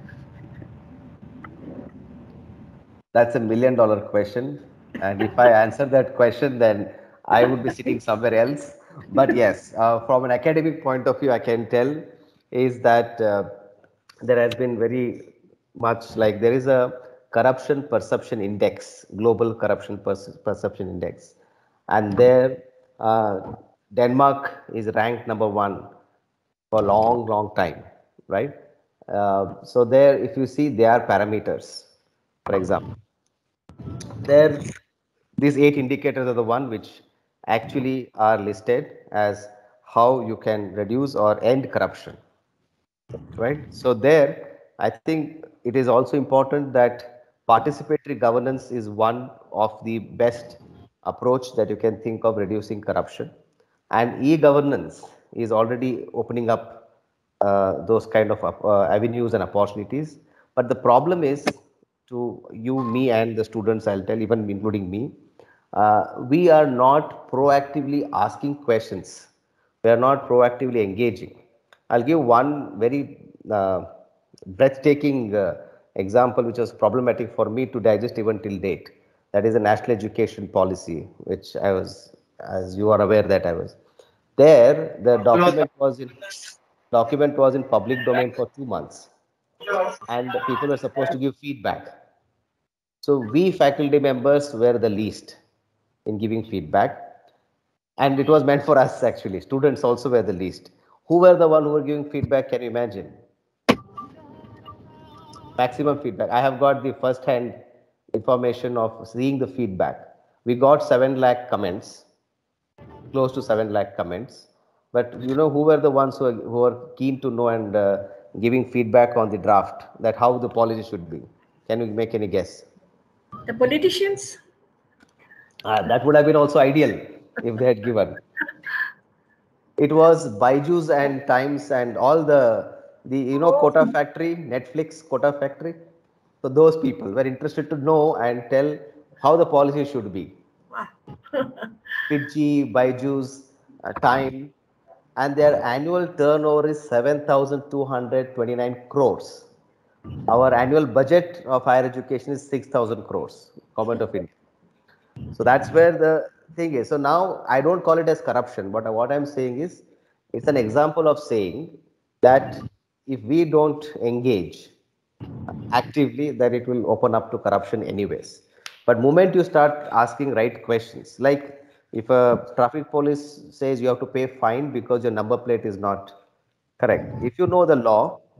That's a million dollar question. And if I answer that question, then I would be sitting somewhere else. But yes, uh, from an academic point of view, I can tell is that uh, there has been very much like there is a corruption perception index, global corruption perce- perception index. And there, uh, Denmark is ranked number one for a long, long time, right? Uh, so there, if you see, there are parameters, for example. There, these eight indicators are the one which actually are listed as how you can reduce or end corruption, right? So there, I think it is also important that participatory governance is one of the best approach that you can think of reducing corruption. And e-governance is already opening up uh, those kind of uh, avenues and opportunities. But the problem is to you, me, and the students, I'll tell, even including me, uh, we are not proactively asking questions. We are not proactively engaging. I'll give one very uh, breathtaking uh, example which was problematic for me to digest even till date. That is the national education policy, which I was, as you are aware that I was there. The document was in document was in public domain for two months, and people were supposed to give feedback. So we faculty members were the least in giving feedback, and it was meant for us actually. Students also were the least. Who were the one who were giving feedback? Can you imagine? Maximum feedback. I have got the first hand information of seeing the feedback. We got seven lakh comments, close to seven lakh comments. But you know who were the ones who were, who were keen to know and uh, giving feedback on the draft, that how the policy should be? Can you make any guess? The politicians? Uh, that would have been also ideal if they had given. It was Byju's and Times and all the, the you know, Quota Factory, Netflix Quota Factory. So those people were interested to know and tell how the policy should be. Wow. Fiji, Byju's, uh, Time, and their annual turnover is seven thousand two hundred twenty-nine crores. Our annual budget of higher education is six thousand crores, Government of India. So that's where the thing is. So now I don't call it as corruption, but what I'm saying is it's an example of saying that if we don't engage actively, then it will open up to corruption anyways. But moment you start asking right questions, like if a traffic police says you have to pay fine because your number plate is not correct. If you know the law,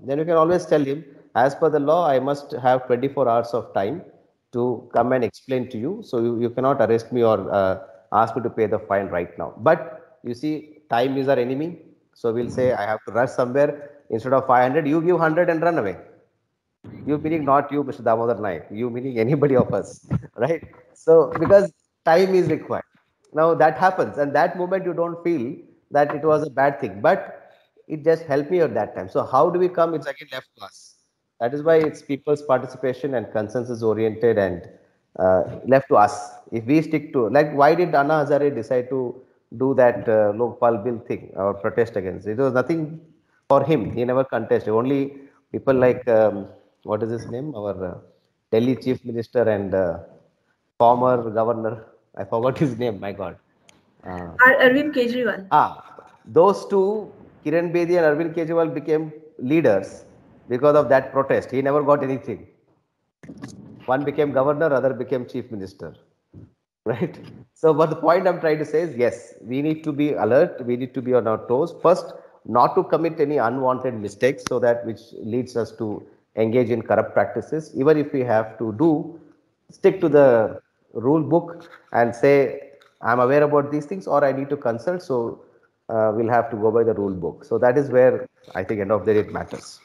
then you can always tell him, as per the law, I must have twenty-four hours of time to come and explain to you. So you, you cannot arrest me or uh, ask me to pay the fine right now. But you see, time is our enemy. So we'll say, I have to rush somewhere. Instead of five hundred, you give one hundred and run away. You meaning not you, Mister Damodar Naik. You meaning anybody of us, right? So because time is required. Now that happens, and that moment you don't feel that it was a bad thing, but it just helped me at that time. So how do we come? It's again left to us. That is why it's people's participation and consensus oriented and uh, left to us. If we stick to, like, why did Anna Hazare decide to do that uh, Lokpal bill thing or protest against it? It was nothing for him. He never contested. Only people like, um, what is his name? Our uh, Delhi chief minister and uh, former governor. I forgot his name. My God. Uh, Ar- Arvind Kejriwal. ah, those two, Kiran Bedi and Arvind Kejriwal, became leaders because of that protest. He never got anything. One became governor, other became chief minister. Right? So, but the point I'm trying to say is, yes, we need to be alert. We need to be on our toes. First, not to commit any unwanted mistakes, so that which leads us to engage in corrupt practices. Even if we have to do, stick to the rule book and say, I'm aware about these things, or I need to consult. So uh, we'll have to go by the rule book. So that is where I think end of the day it matters.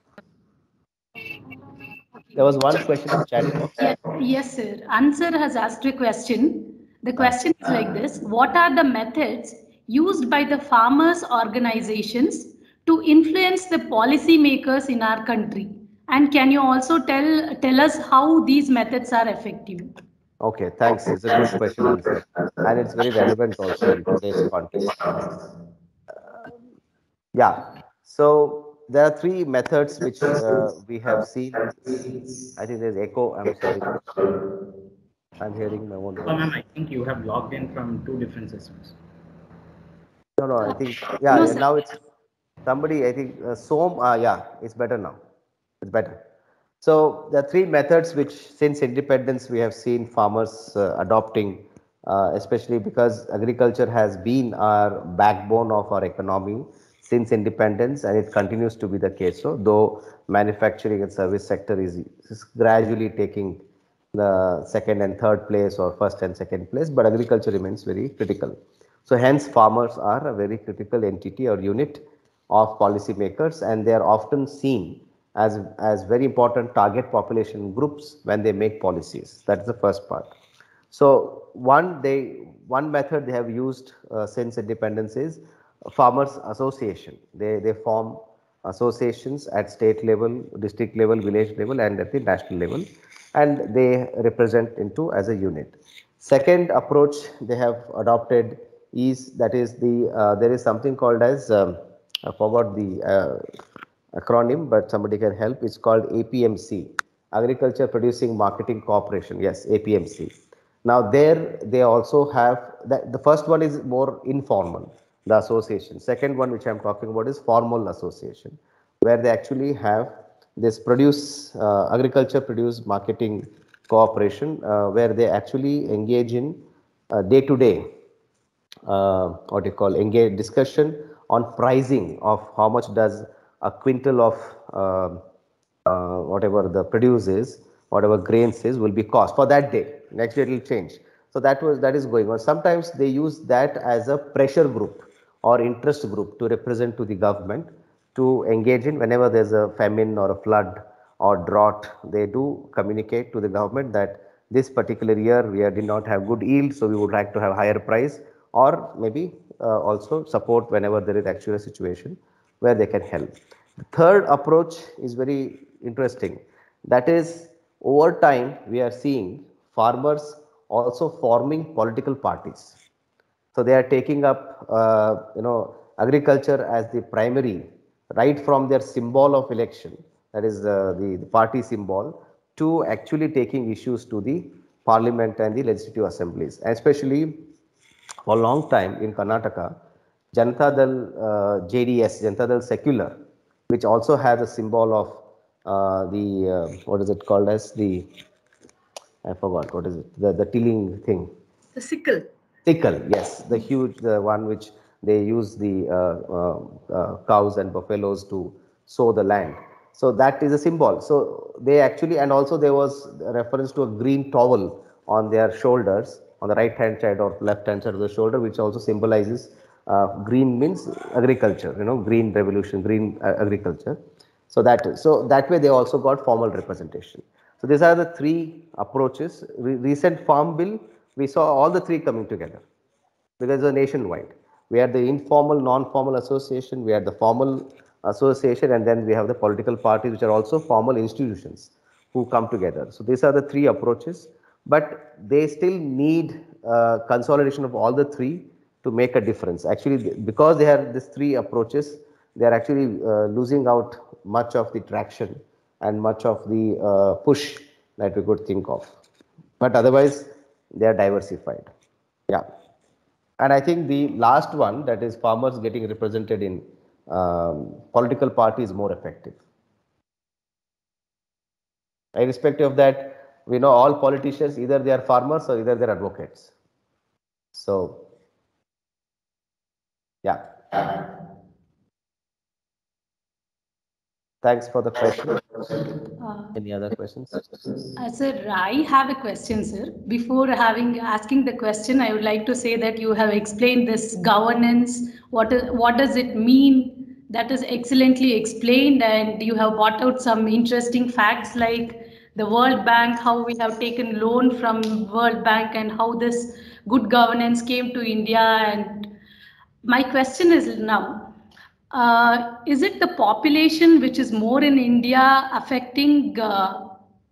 There was one question in chat box. Yes, yes, sir. Answer has asked a question. The question is like this: what are the methods used by the farmers' organizations to influence the policymakers in our country? And can you also tell tell us how these methods are effective? Okay, thanks. It's a good question answer. And it's very relevant also in today's context. Yeah. So there are three methods which uh, we have seen. I think there's echo. I'm sorry. I'm hearing my own Oh, ma'am, voice. I think you have logged in from two different systems. No, no, I think, yeah, No, yeah, sir. now it's somebody, I think, uh, Som, uh, yeah, it's better now. It's better. So there are three methods which, since independence, we have seen farmers uh, adopting, uh, especially because agriculture has been our backbone of our economy since independence, and it continues to be the case. So, though manufacturing and service sector is, is gradually taking the second and third place, or first and second place, but agriculture remains very critical. So hence farmers are a very critical entity or unit of policymakers, and they are often seen as, as very important target population groups when they make policies. That is the first part. So one they one method they have used uh, since independence is farmers association. They they form associations at state level, district level, village level, and at the national level, and they represent into as a unit. Second approach they have adopted is, that is the uh, there is something called as um, I forgot the uh, acronym, but somebody can help. It's called A P M C, Agriculture Producing Marketing Corporation. Yes, A P M C. Now there they also have that. The first one is more informal, the association. Second one, which I am talking about, is formal association, where they actually have this produce uh, agriculture produce marketing cooperation, uh, where they actually engage in day to day uh, what you call engage discussion on pricing of how much does a quintal of uh, uh, whatever the produce is, whatever grains is, will be cost for that day. Next day it will change. So that was that is going on. Sometimes they use that as a pressure group or interest group to represent to the government to engage in whenever there's a famine or a flood or drought. They do communicate to the government that this particular year we did not have good yield, so we would like to have higher price, or maybe uh, also support whenever there is actually a situation where they can help. The third approach is very interesting. That is, over time we are seeing farmers also forming political parties. So they are taking up, uh, you know, agriculture as the primary, right from their symbol of election, that is uh, the, the party symbol, to actually taking issues to the parliament and the legislative assemblies. Especially for a long time in Karnataka, Janata Dal uh, J D S, Janata Dal Secular, which also has a symbol of uh, the, uh, what is it called as the, I forgot, what is it, the, the tilling thing. The sickle. Sickle, yes, the huge, the one which they use the uh, uh, uh, cows and buffaloes to sow the land. So that is a symbol. So they actually, and also there was a reference to a green towel on their shoulders, on the right hand side or left hand side of the shoulder, which also symbolizes uh, green means agriculture, you know, green revolution, green uh, agriculture. So that, so that way they also got formal representation. So these are the three approaches. Re recent Farm Bill, we saw all the three coming together because it's nationwide. We had the informal, non-formal association, we had the formal association, and then we have the political parties, which are also formal institutions who come together. So these are the three approaches, but they still need uh, consolidation of all the three to make a difference. Actually, because they have these three approaches, they are actually uh, losing out much of the traction and much of the uh, push that we could think of. But otherwise, they are diversified. Yeah. And I think the last one, that is farmers getting represented in um, political party, is more effective. Irrespective of that, we know all politicians, either they are farmers or either they are advocates. So, yeah. Thanks for the question. Uh, Any other questions? Uh, sir, I have a question, sir. Before having asking the question, I would like to say that you have explained this governance. What is, what does it mean? That is excellently explained, and you have brought out some interesting facts like the World Bank, how we have taken loan from World Bank, and how this good governance came to India. And my question is now, uh, is it the population which is more in India affecting uh,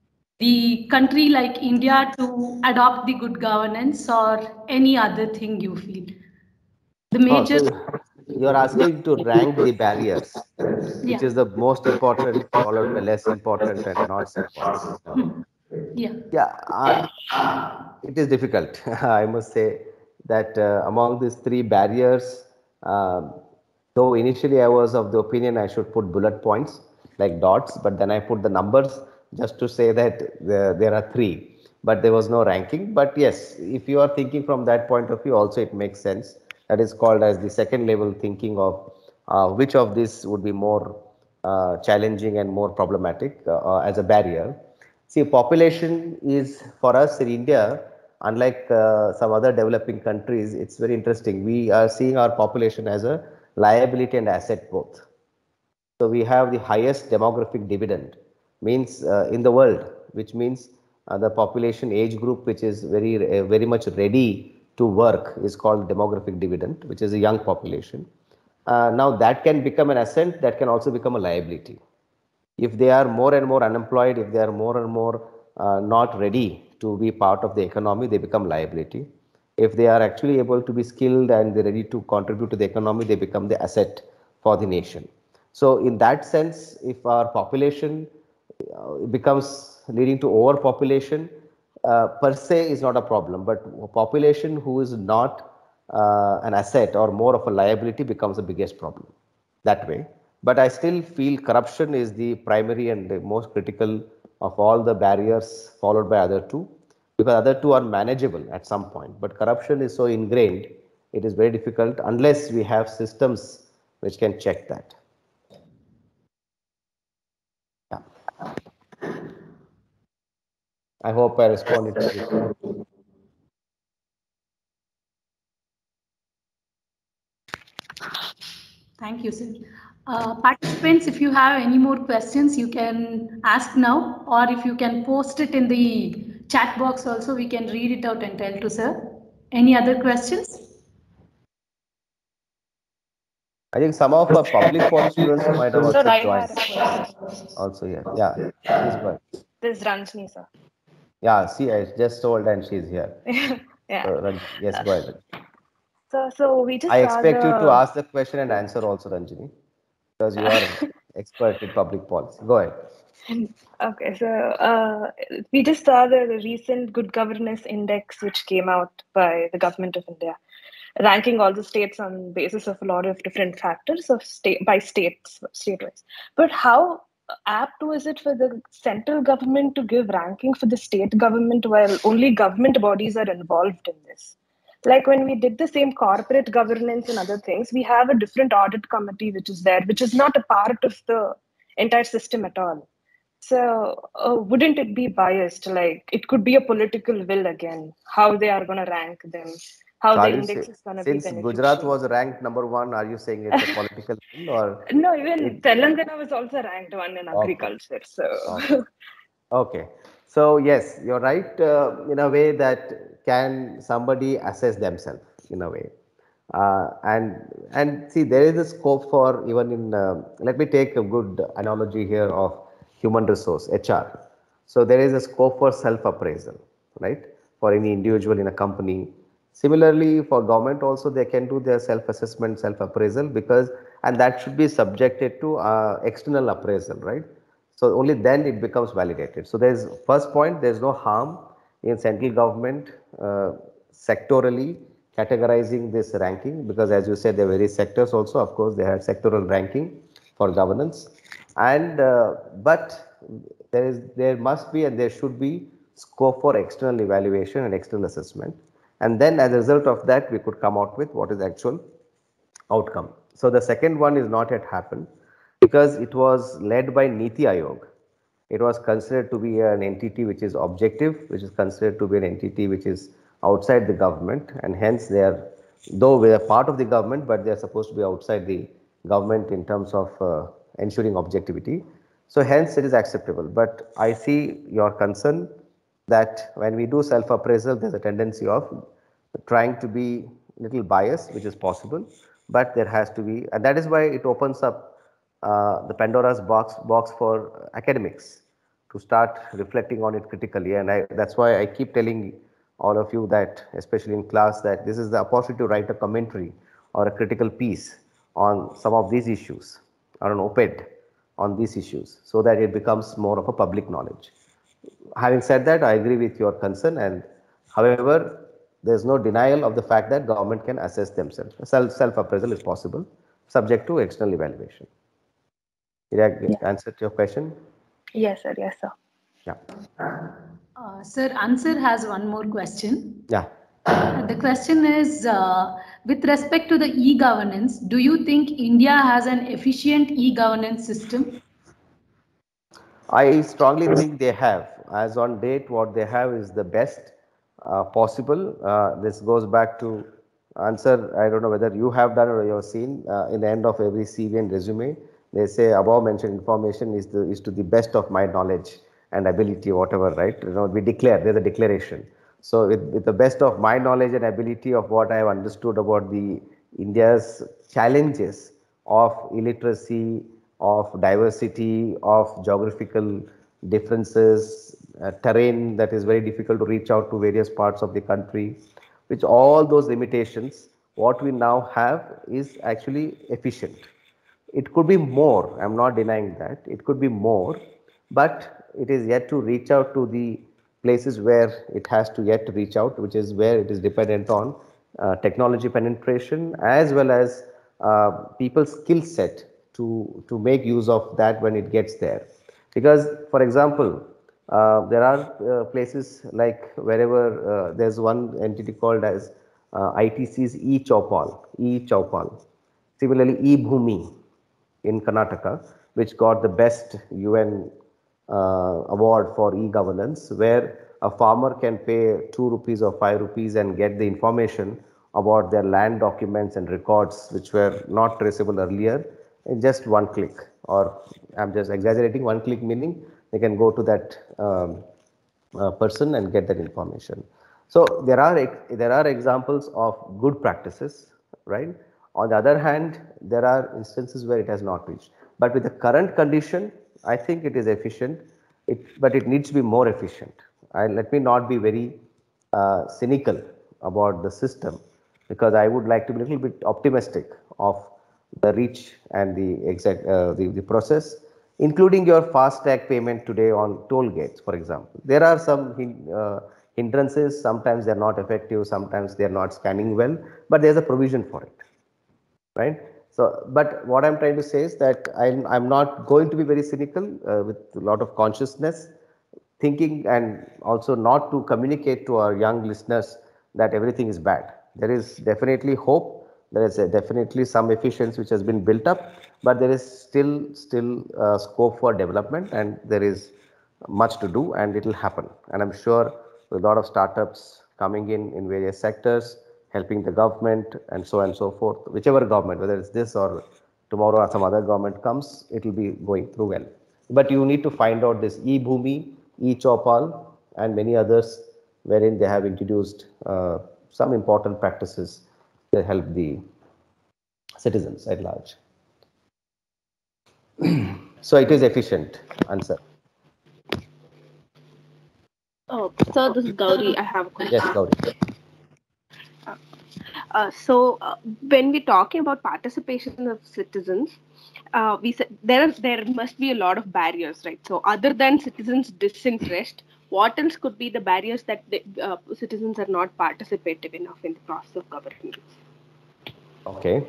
the country like India to adopt the good governance, or any other thing you feel? The major. Oh, so you're asking to rank the barriers, which Yeah. is the most important, followed by less important and not so important. Hmm. Yeah. Yeah, uh, it is difficult. I must say that uh, among these three barriers, um, though initially I was of the opinion I should put bullet points like dots, but then I put the numbers just to say that there, there are three, but there was no ranking. But yes, if you are thinking from that point of view, also it makes sense. That is called as the second level thinking of uh, which of these would be more uh, challenging and more problematic uh, uh, as a barrier. See, population is for us in India, unlike uh, some other developing countries, it's very interesting. We are seeing our population as a liability and asset both. So we have the highest demographic dividend, means uh, in the world, which means uh, the population age group which is very uh, very much ready to work is called demographic dividend, which is a young population. Uh, now that can become an asset, that can also become a liability. If they are more and more unemployed, if they are more and more uh, not ready to be part of the economy, they become liability. If they are actually able to be skilled and they're ready to contribute to the economy, they become the asset for the nation. So in that sense, if our population uh, becomes leading to overpopulation, uh, per se is not a problem, but a population who is not uh, an asset or more of a liability becomes the biggest problem that way. But I still feel corruption is the primary and the most critical of all the barriers, followed by other two, because other two are manageable at some point. But corruption is so ingrained, it is very difficult unless we have systems which can check that. Yeah. I hope I responded to you. Thank you, sir. Uh, participants, if you have any more questions, you can ask now, or if you can post it in the chat box also, we can read it out and tell to sir. Any other questions? I think some of our public policy students might have also Sir, I joined. had a question. Also here. Yeah, please go ahead. This is Ranjini, sir. Yeah, see, I just told and she's here. Yeah. So, Ran- yes, go ahead. So, so we just I saw expect the... you to ask the question and answer also, Ranjini, because you are expert in public policy. Go ahead. Okay, so uh, we just saw the, the recent Good Governance Index, which came out by the government of India, ranking all the states on basis of a lot of different factors of state by states, state-wise. But how apt was it for the central government to give ranking for the state government while only government bodies are involved in this? Like when we did the same corporate governance and other things, we have a different audit committee which is there, which is not a part of the entire system at all. So uh, wouldn't it be biased? Like it could be a political will again, how they are going to rank them, how So the are you index say, is going to be since beneficial. Gujarat was ranked number one, are you saying it's a political will or? No, even it, Telangana was also ranked one in okay. agriculture. So. Okay. Okay. So yes, you're right uh, in a way that can somebody assess themselves in a way. Uh, and and see, there is a scope for even in, uh, let me take a good analogy here of human resource, H R. So there is a scope for self-appraisal, right? For any individual in a company. Similarly, for government also, they can do their self-assessment, self-appraisal because, and that should be subjected to uh, external appraisal, right? So only then it becomes validated. So there's first point, there's no harm in central government uh, sectorally categorizing this ranking because as you said, there are various sectors also, of course, they have sectoral ranking for governance. And uh, but there is there must be and there should be scope for external evaluation and external assessment. And then as a result of that, we could come out with what is actual outcome. So the second one is not yet happened because it was led by Niti Aayog. It was considered to be an entity which is objective, which is considered to be an entity which is outside the government, and hence they are, though they are part of the government, but they are supposed to be outside the government in terms of uh, ensuring objectivity. So hence it is acceptable. But I see your concern that when we do self-appraisal, there's a tendency of trying to be little biased, which is possible, but there has to be, and that is why it opens up uh, the Pandora's box box for academics to start reflecting on it critically. And I, that's why I keep telling all of you that, especially in class, that this is the opportunity to write a commentary or a critical piece on some of these issues, or an op-ed on these issues, so that it becomes more of a public knowledge. Having said that, I agree with your concern, and however, there is no denial of the fact that government can assess themselves. Self self appraisal is possible, subject to external evaluation. Did I Yeah. answer your question? Yes, sir. Yes, sir. Yeah. Uh, sir, Answer has one more question. Yeah. Uh, the question is, uh, with respect to the e-governance, do you think India has an efficient e-governance system? I strongly think they have. As on date, what they have is the best uh, possible. Uh, this goes back to Answer. I don't know whether you have done or you have seen uh, in the end of every C V and resume. They say above mentioned information is the is to the best of my knowledge and ability, whatever, right? You know, we declare. There's a declaration. So with, with the best of my knowledge and ability of what I have understood about the India's challenges of illiteracy, of diversity, of geographical differences, uh, terrain that is very difficult to reach out to various parts of the country, which all those limitations, what we now have is actually efficient. It could be more, I'm not denying that, it could be more, but it is yet to reach out to the places where it has to yet to reach out, which is where it is dependent on uh, technology penetration as well as uh, people's skill set to, to make use of that when it gets there. Because, for example, uh, there are uh, places like wherever uh, there's one entity called as uh, I T C's e-Chaupal, e-Chaupal. Similarly, eBhoomi in Karnataka, which got the best U N uh, award for e-governance, where a farmer can pay two rupees or five rupees and get the information about their land documents and records which were not traceable earlier in just one click. Or I'm just exaggerating, one click meaning they can go to that um, uh, person and get that information. So there are there are examples of good practices, right? On the other hand, there are instances where it has not reached. But with the current condition, I think it is efficient, it, but it needs to be more efficient. I, let me not be very uh, cynical about the system, because I would like to be a little bit optimistic of the reach and the exact uh, the, the process, including your fast tag payment today on toll gates, for example. There are some hin uh, hindrances, sometimes they are not effective, sometimes they are not scanning well, but there is a provision for it, right? So, but what I'm trying to say is that I'm, I'm not going to be very cynical uh, with a lot of consciousness, thinking, and also not to communicate to our young listeners that everything is bad. There is definitely hope There is a definitely some efficiency which has been built up, but there is still still uh, scope for development, and there is much to do, and it will happen. And I'm sure with a lot of startups coming in in various sectors, helping the government and so on and so forth, whichever government, whether it's this or tomorrow or some other government comes, it will be going through well. But you need to find out this e-Bhumi, e-Chopal, and many others wherein they have introduced uh, some important practices that help the citizens at large. So it is efficient answer. Oh, so this is Gauri. I have a question. Yes, Gauri. Uh, so uh, when we're talking about participation of citizens, uh, we said there there must be a lot of barriers, right? So other than citizens' disinterest, what else could be the barriers that the, uh, citizens are not participative enough in the process of governance? Okay,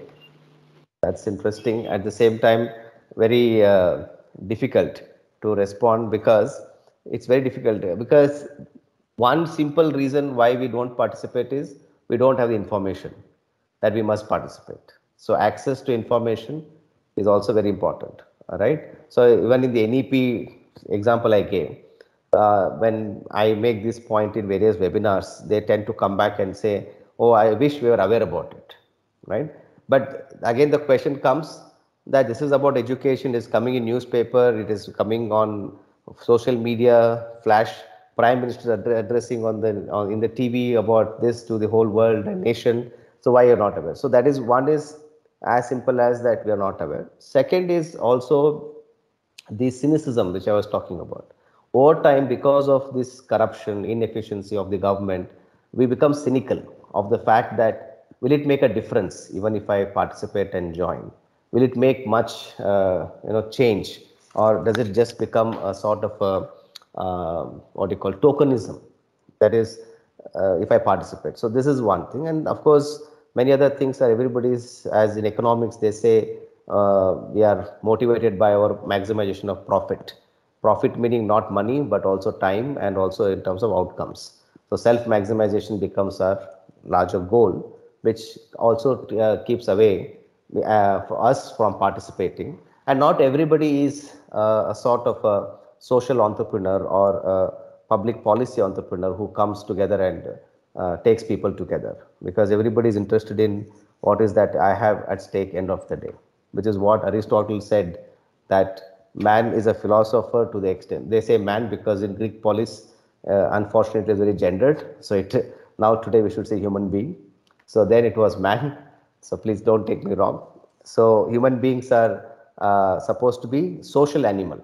that's interesting. At the same time, very uh, difficult to respond, because it's very difficult because one simple reason why we don't participate is we don't have the information that we must participate. So access to information is also very important. All right. So even in the N E P example I gave, uh, when I make this point in various webinars, they tend to come back and say, "Oh, I wish we were aware about it." Right. But again, the question comes that this is about education, it is coming in newspaper, it is coming on social media, flash, prime minister addressing on the on, in the T V about this to the whole world and nation. So why you're not aware? So that is one is as simple as that we are not aware. Second is also the cynicism which I was talking about. Over time, because of this corruption, inefficiency of the government, we become cynical of the fact that will it make a difference even if I participate and join? Will it make much uh, you know change, or does it just become a sort of a uh, what do you call tokenism? That is, uh, if I participate. So this is one thing, and of course many other things are everybody's, as in economics they say uh, we are motivated by our maximization of profit. Profit meaning not money but also time, and also in terms of outcomes. So self maximization becomes our larger goal, which also uh, keeps away uh, for us from participating. And not everybody is uh, a sort of a social entrepreneur or a public policy entrepreneur who comes together and uh, takes people together, because everybody is interested in what is that I have at stake end of the day, which is what Aristotle said, that man is a philosopher to the extent, they say man because in Greek polis uh, unfortunately is very gendered, so it now today we should say human being. So then it was man, so please don't take me wrong. So human beings are uh, supposed to be social animal,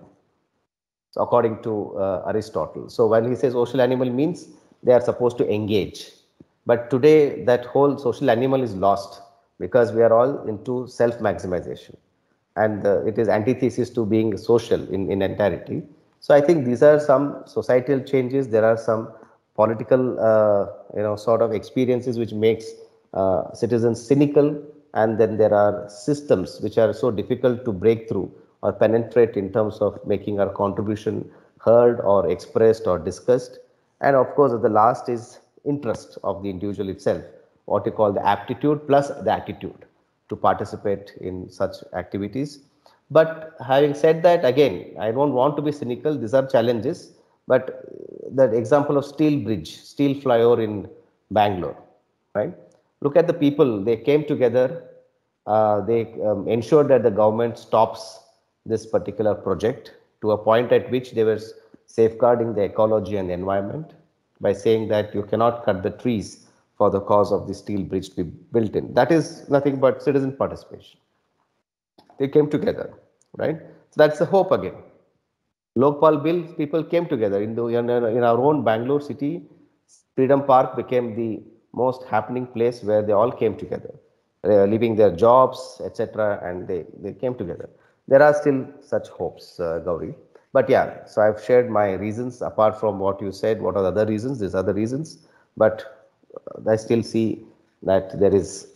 so according to uh, Aristotle. So when he says social animal means they are supposed to engage. But today that whole social animal is lost because we are all into self maximization, and uh, it is antithesis to being social in, in entirety. So I think these are some societal changes. There are some political uh, you know sort of experiences which makes uh, citizens cynical, and then there are systems which are so difficult to break through or penetrate in terms of making our contribution heard or expressed or discussed. And of course, the last is interest of the individual itself, what you call the aptitude plus the attitude to participate in such activities. But having said that, again, I don't want to be cynical. These are challenges. But the example of steel bridge, steel flyover in Bangalore, right? Look at the people. They came together. Uh, they um, ensured that the government stops this particular project to a point at which they were safeguarding the ecology and the environment by saying that you cannot cut the trees for the cause of the steel bridge to be built in. That is nothing but citizen participation. They came together, right? So that's the hope again. Lokpal bill, people came together in, the, in, in our own Bangalore city. Freedom Park became the most happening place where they all came together, uh, leaving their jobs, et cetera, and they, they came together. There are still such hopes, uh, Gauri. But yeah, so I've shared my reasons apart from what you said. What are the other reasons? There's other reasons, but uh, I still see that there is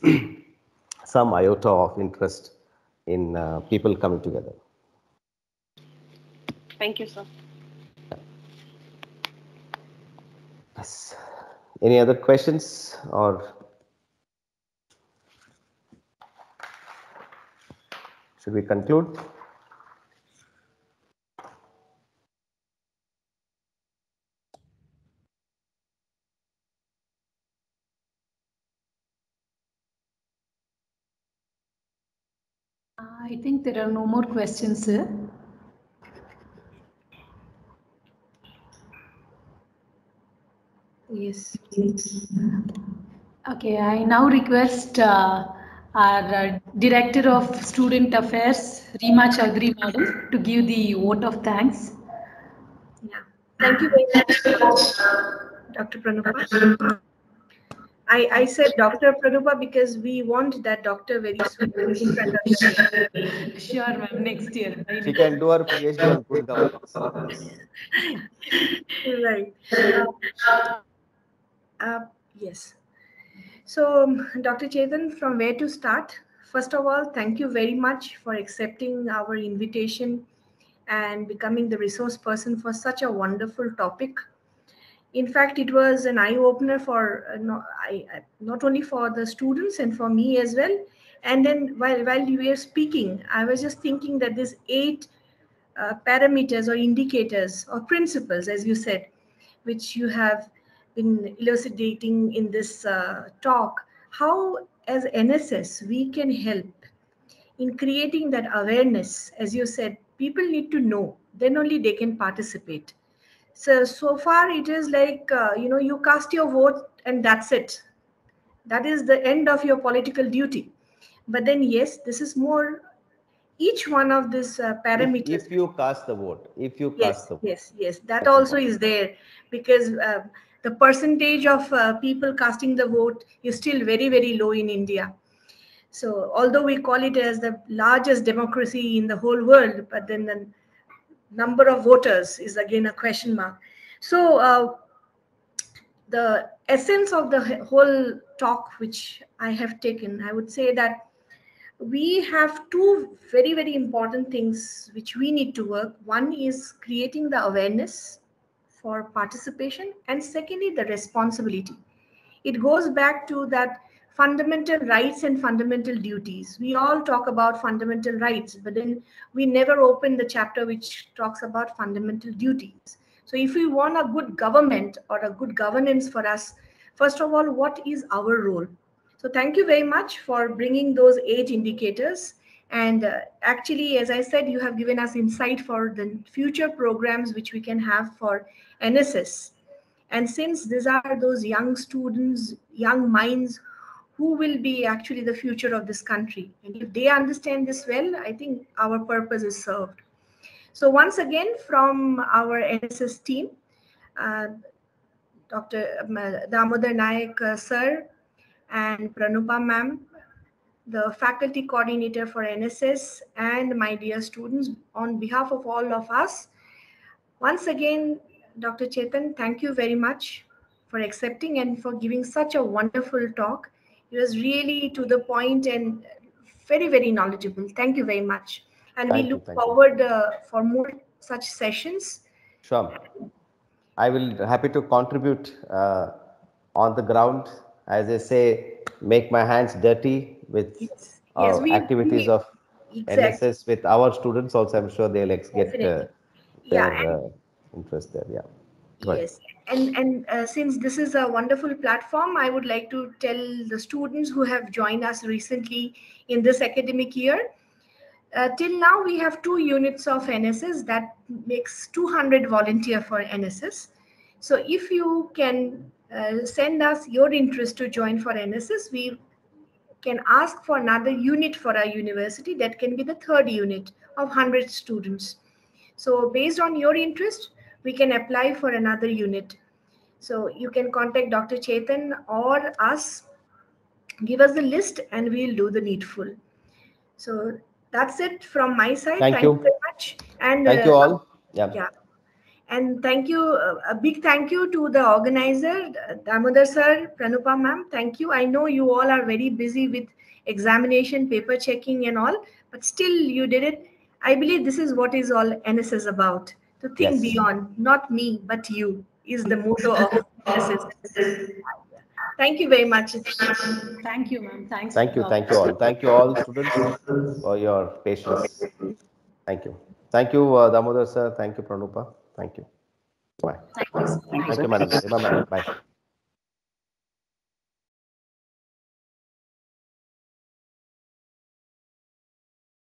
some iota of interest in uh, people coming together. Thank you, sir. Yes. Any other questions or? should we conclude? I think there are no more questions, sir. Yes. Okay, I now request uh, our uh, Director of Student Affairs, Reema Chaudhary Madam, to give the vote of thanks. Yeah. Thank you very much, Doctor Pranupa. I, I said Doctor Pranupa because we want that doctor very soon in front of you. Sure, ma'am, next year. She can do her PhD on good governance. Right. Uh, uh, yes. So, um, Doctor Chetan, from where to start? First of all, thank you very much for accepting our invitation and becoming the resource person for such a wonderful topic. In fact, it was an eye-opener for uh, not, I, not only for the students and for me as well. And then while, while you were speaking, I was just thinking that these eight uh, parameters or indicators or principles, as you said, which you have been elucidating in this uh, talk, how as N S S we can help in creating that awareness. As you said, people need to know, then only they can participate. So, so far it is like, uh, you know, you cast your vote and that's it. That is the end of your political duty. But then, yes, this is more, each one of these uh, parameters. If, if you cast the vote, if you Yes, cast the vote. yes, yes, that also is there, because uh, the percentage of uh, people casting the vote is still very, very low in India. So although we call it as the largest democracy in the whole world, but then the number of voters is again a question mark. So uh, the essence of the whole talk which I have taken, I would say that we have two very, very important things which we need to work. One is creating the awareness for participation, and secondly, the responsibility. It goes back to that fundamental rights and fundamental duties. We all talk about fundamental rights, but then we never open the chapter which talks about fundamental duties. So if we want a good government or a good governance for us, first of all, what is our role? So thank you very much for bringing those eight indicators. And uh, actually, as I said, you have given us insight for the future programs which we can have for N S S. And since these are those young students, young minds who will be actually the future of this country, and if they understand this well, I think our purpose is served. So once again, from our N S S team, uh, Doctor Damodar Naik uh, sir and Pranupa ma'am, the faculty coordinator for N S S, and my dear students, on behalf of all of us, once again, Doctor Chetan, thank you very much for accepting and for giving such a wonderful talk. It was really to the point and very, very knowledgeable. Thank you very much. And Thank we look you, forward uh, for more such sessions. Sure. I will happy to contribute uh, on the ground. As I say, make my hands dirty with Yes, uh, yes we, activities we, of exactly. N S S with our students also. I'm sure they'll get uh, yeah, their uh, interest there. Yeah. Go ahead. Yes, and and uh, since this is a wonderful platform, I would like to tell the students who have joined us recently in this academic year. Uh, till now, we have two units of N S S that makes two hundred volunteer for N S S. So if you can uh, send us your interest to join for N S S, we can ask for another unit for our university. That can be the third unit of one hundred students. So based on your interest, we can apply for another unit. So you can contact Doctor Chetan or us, give us the list, and we'll do the needful. So that's it from my side. Thank, thank you. you very much. And thank uh, you all. Yeah. Yeah. And thank you, uh, a big thank you to the organizer, Damodar sir, Pranupa ma'am. Thank you. I know you all are very busy with examination, paper checking and all, but still you did it. I believe this is what is all N S S about. To think Yes. beyond, not me, but you, is the motto of N S S. Thank you very much. Thank you, ma'am. Thanks. Thank you. Thank you all. Thank you all students for your patience. Thank you. Thank you, uh, Damodar sir. Thank you, Pranupa. Thank you. Bye. Thank you, sir. Thank you, Thank sir. you, madam. Bye, madam. Bye.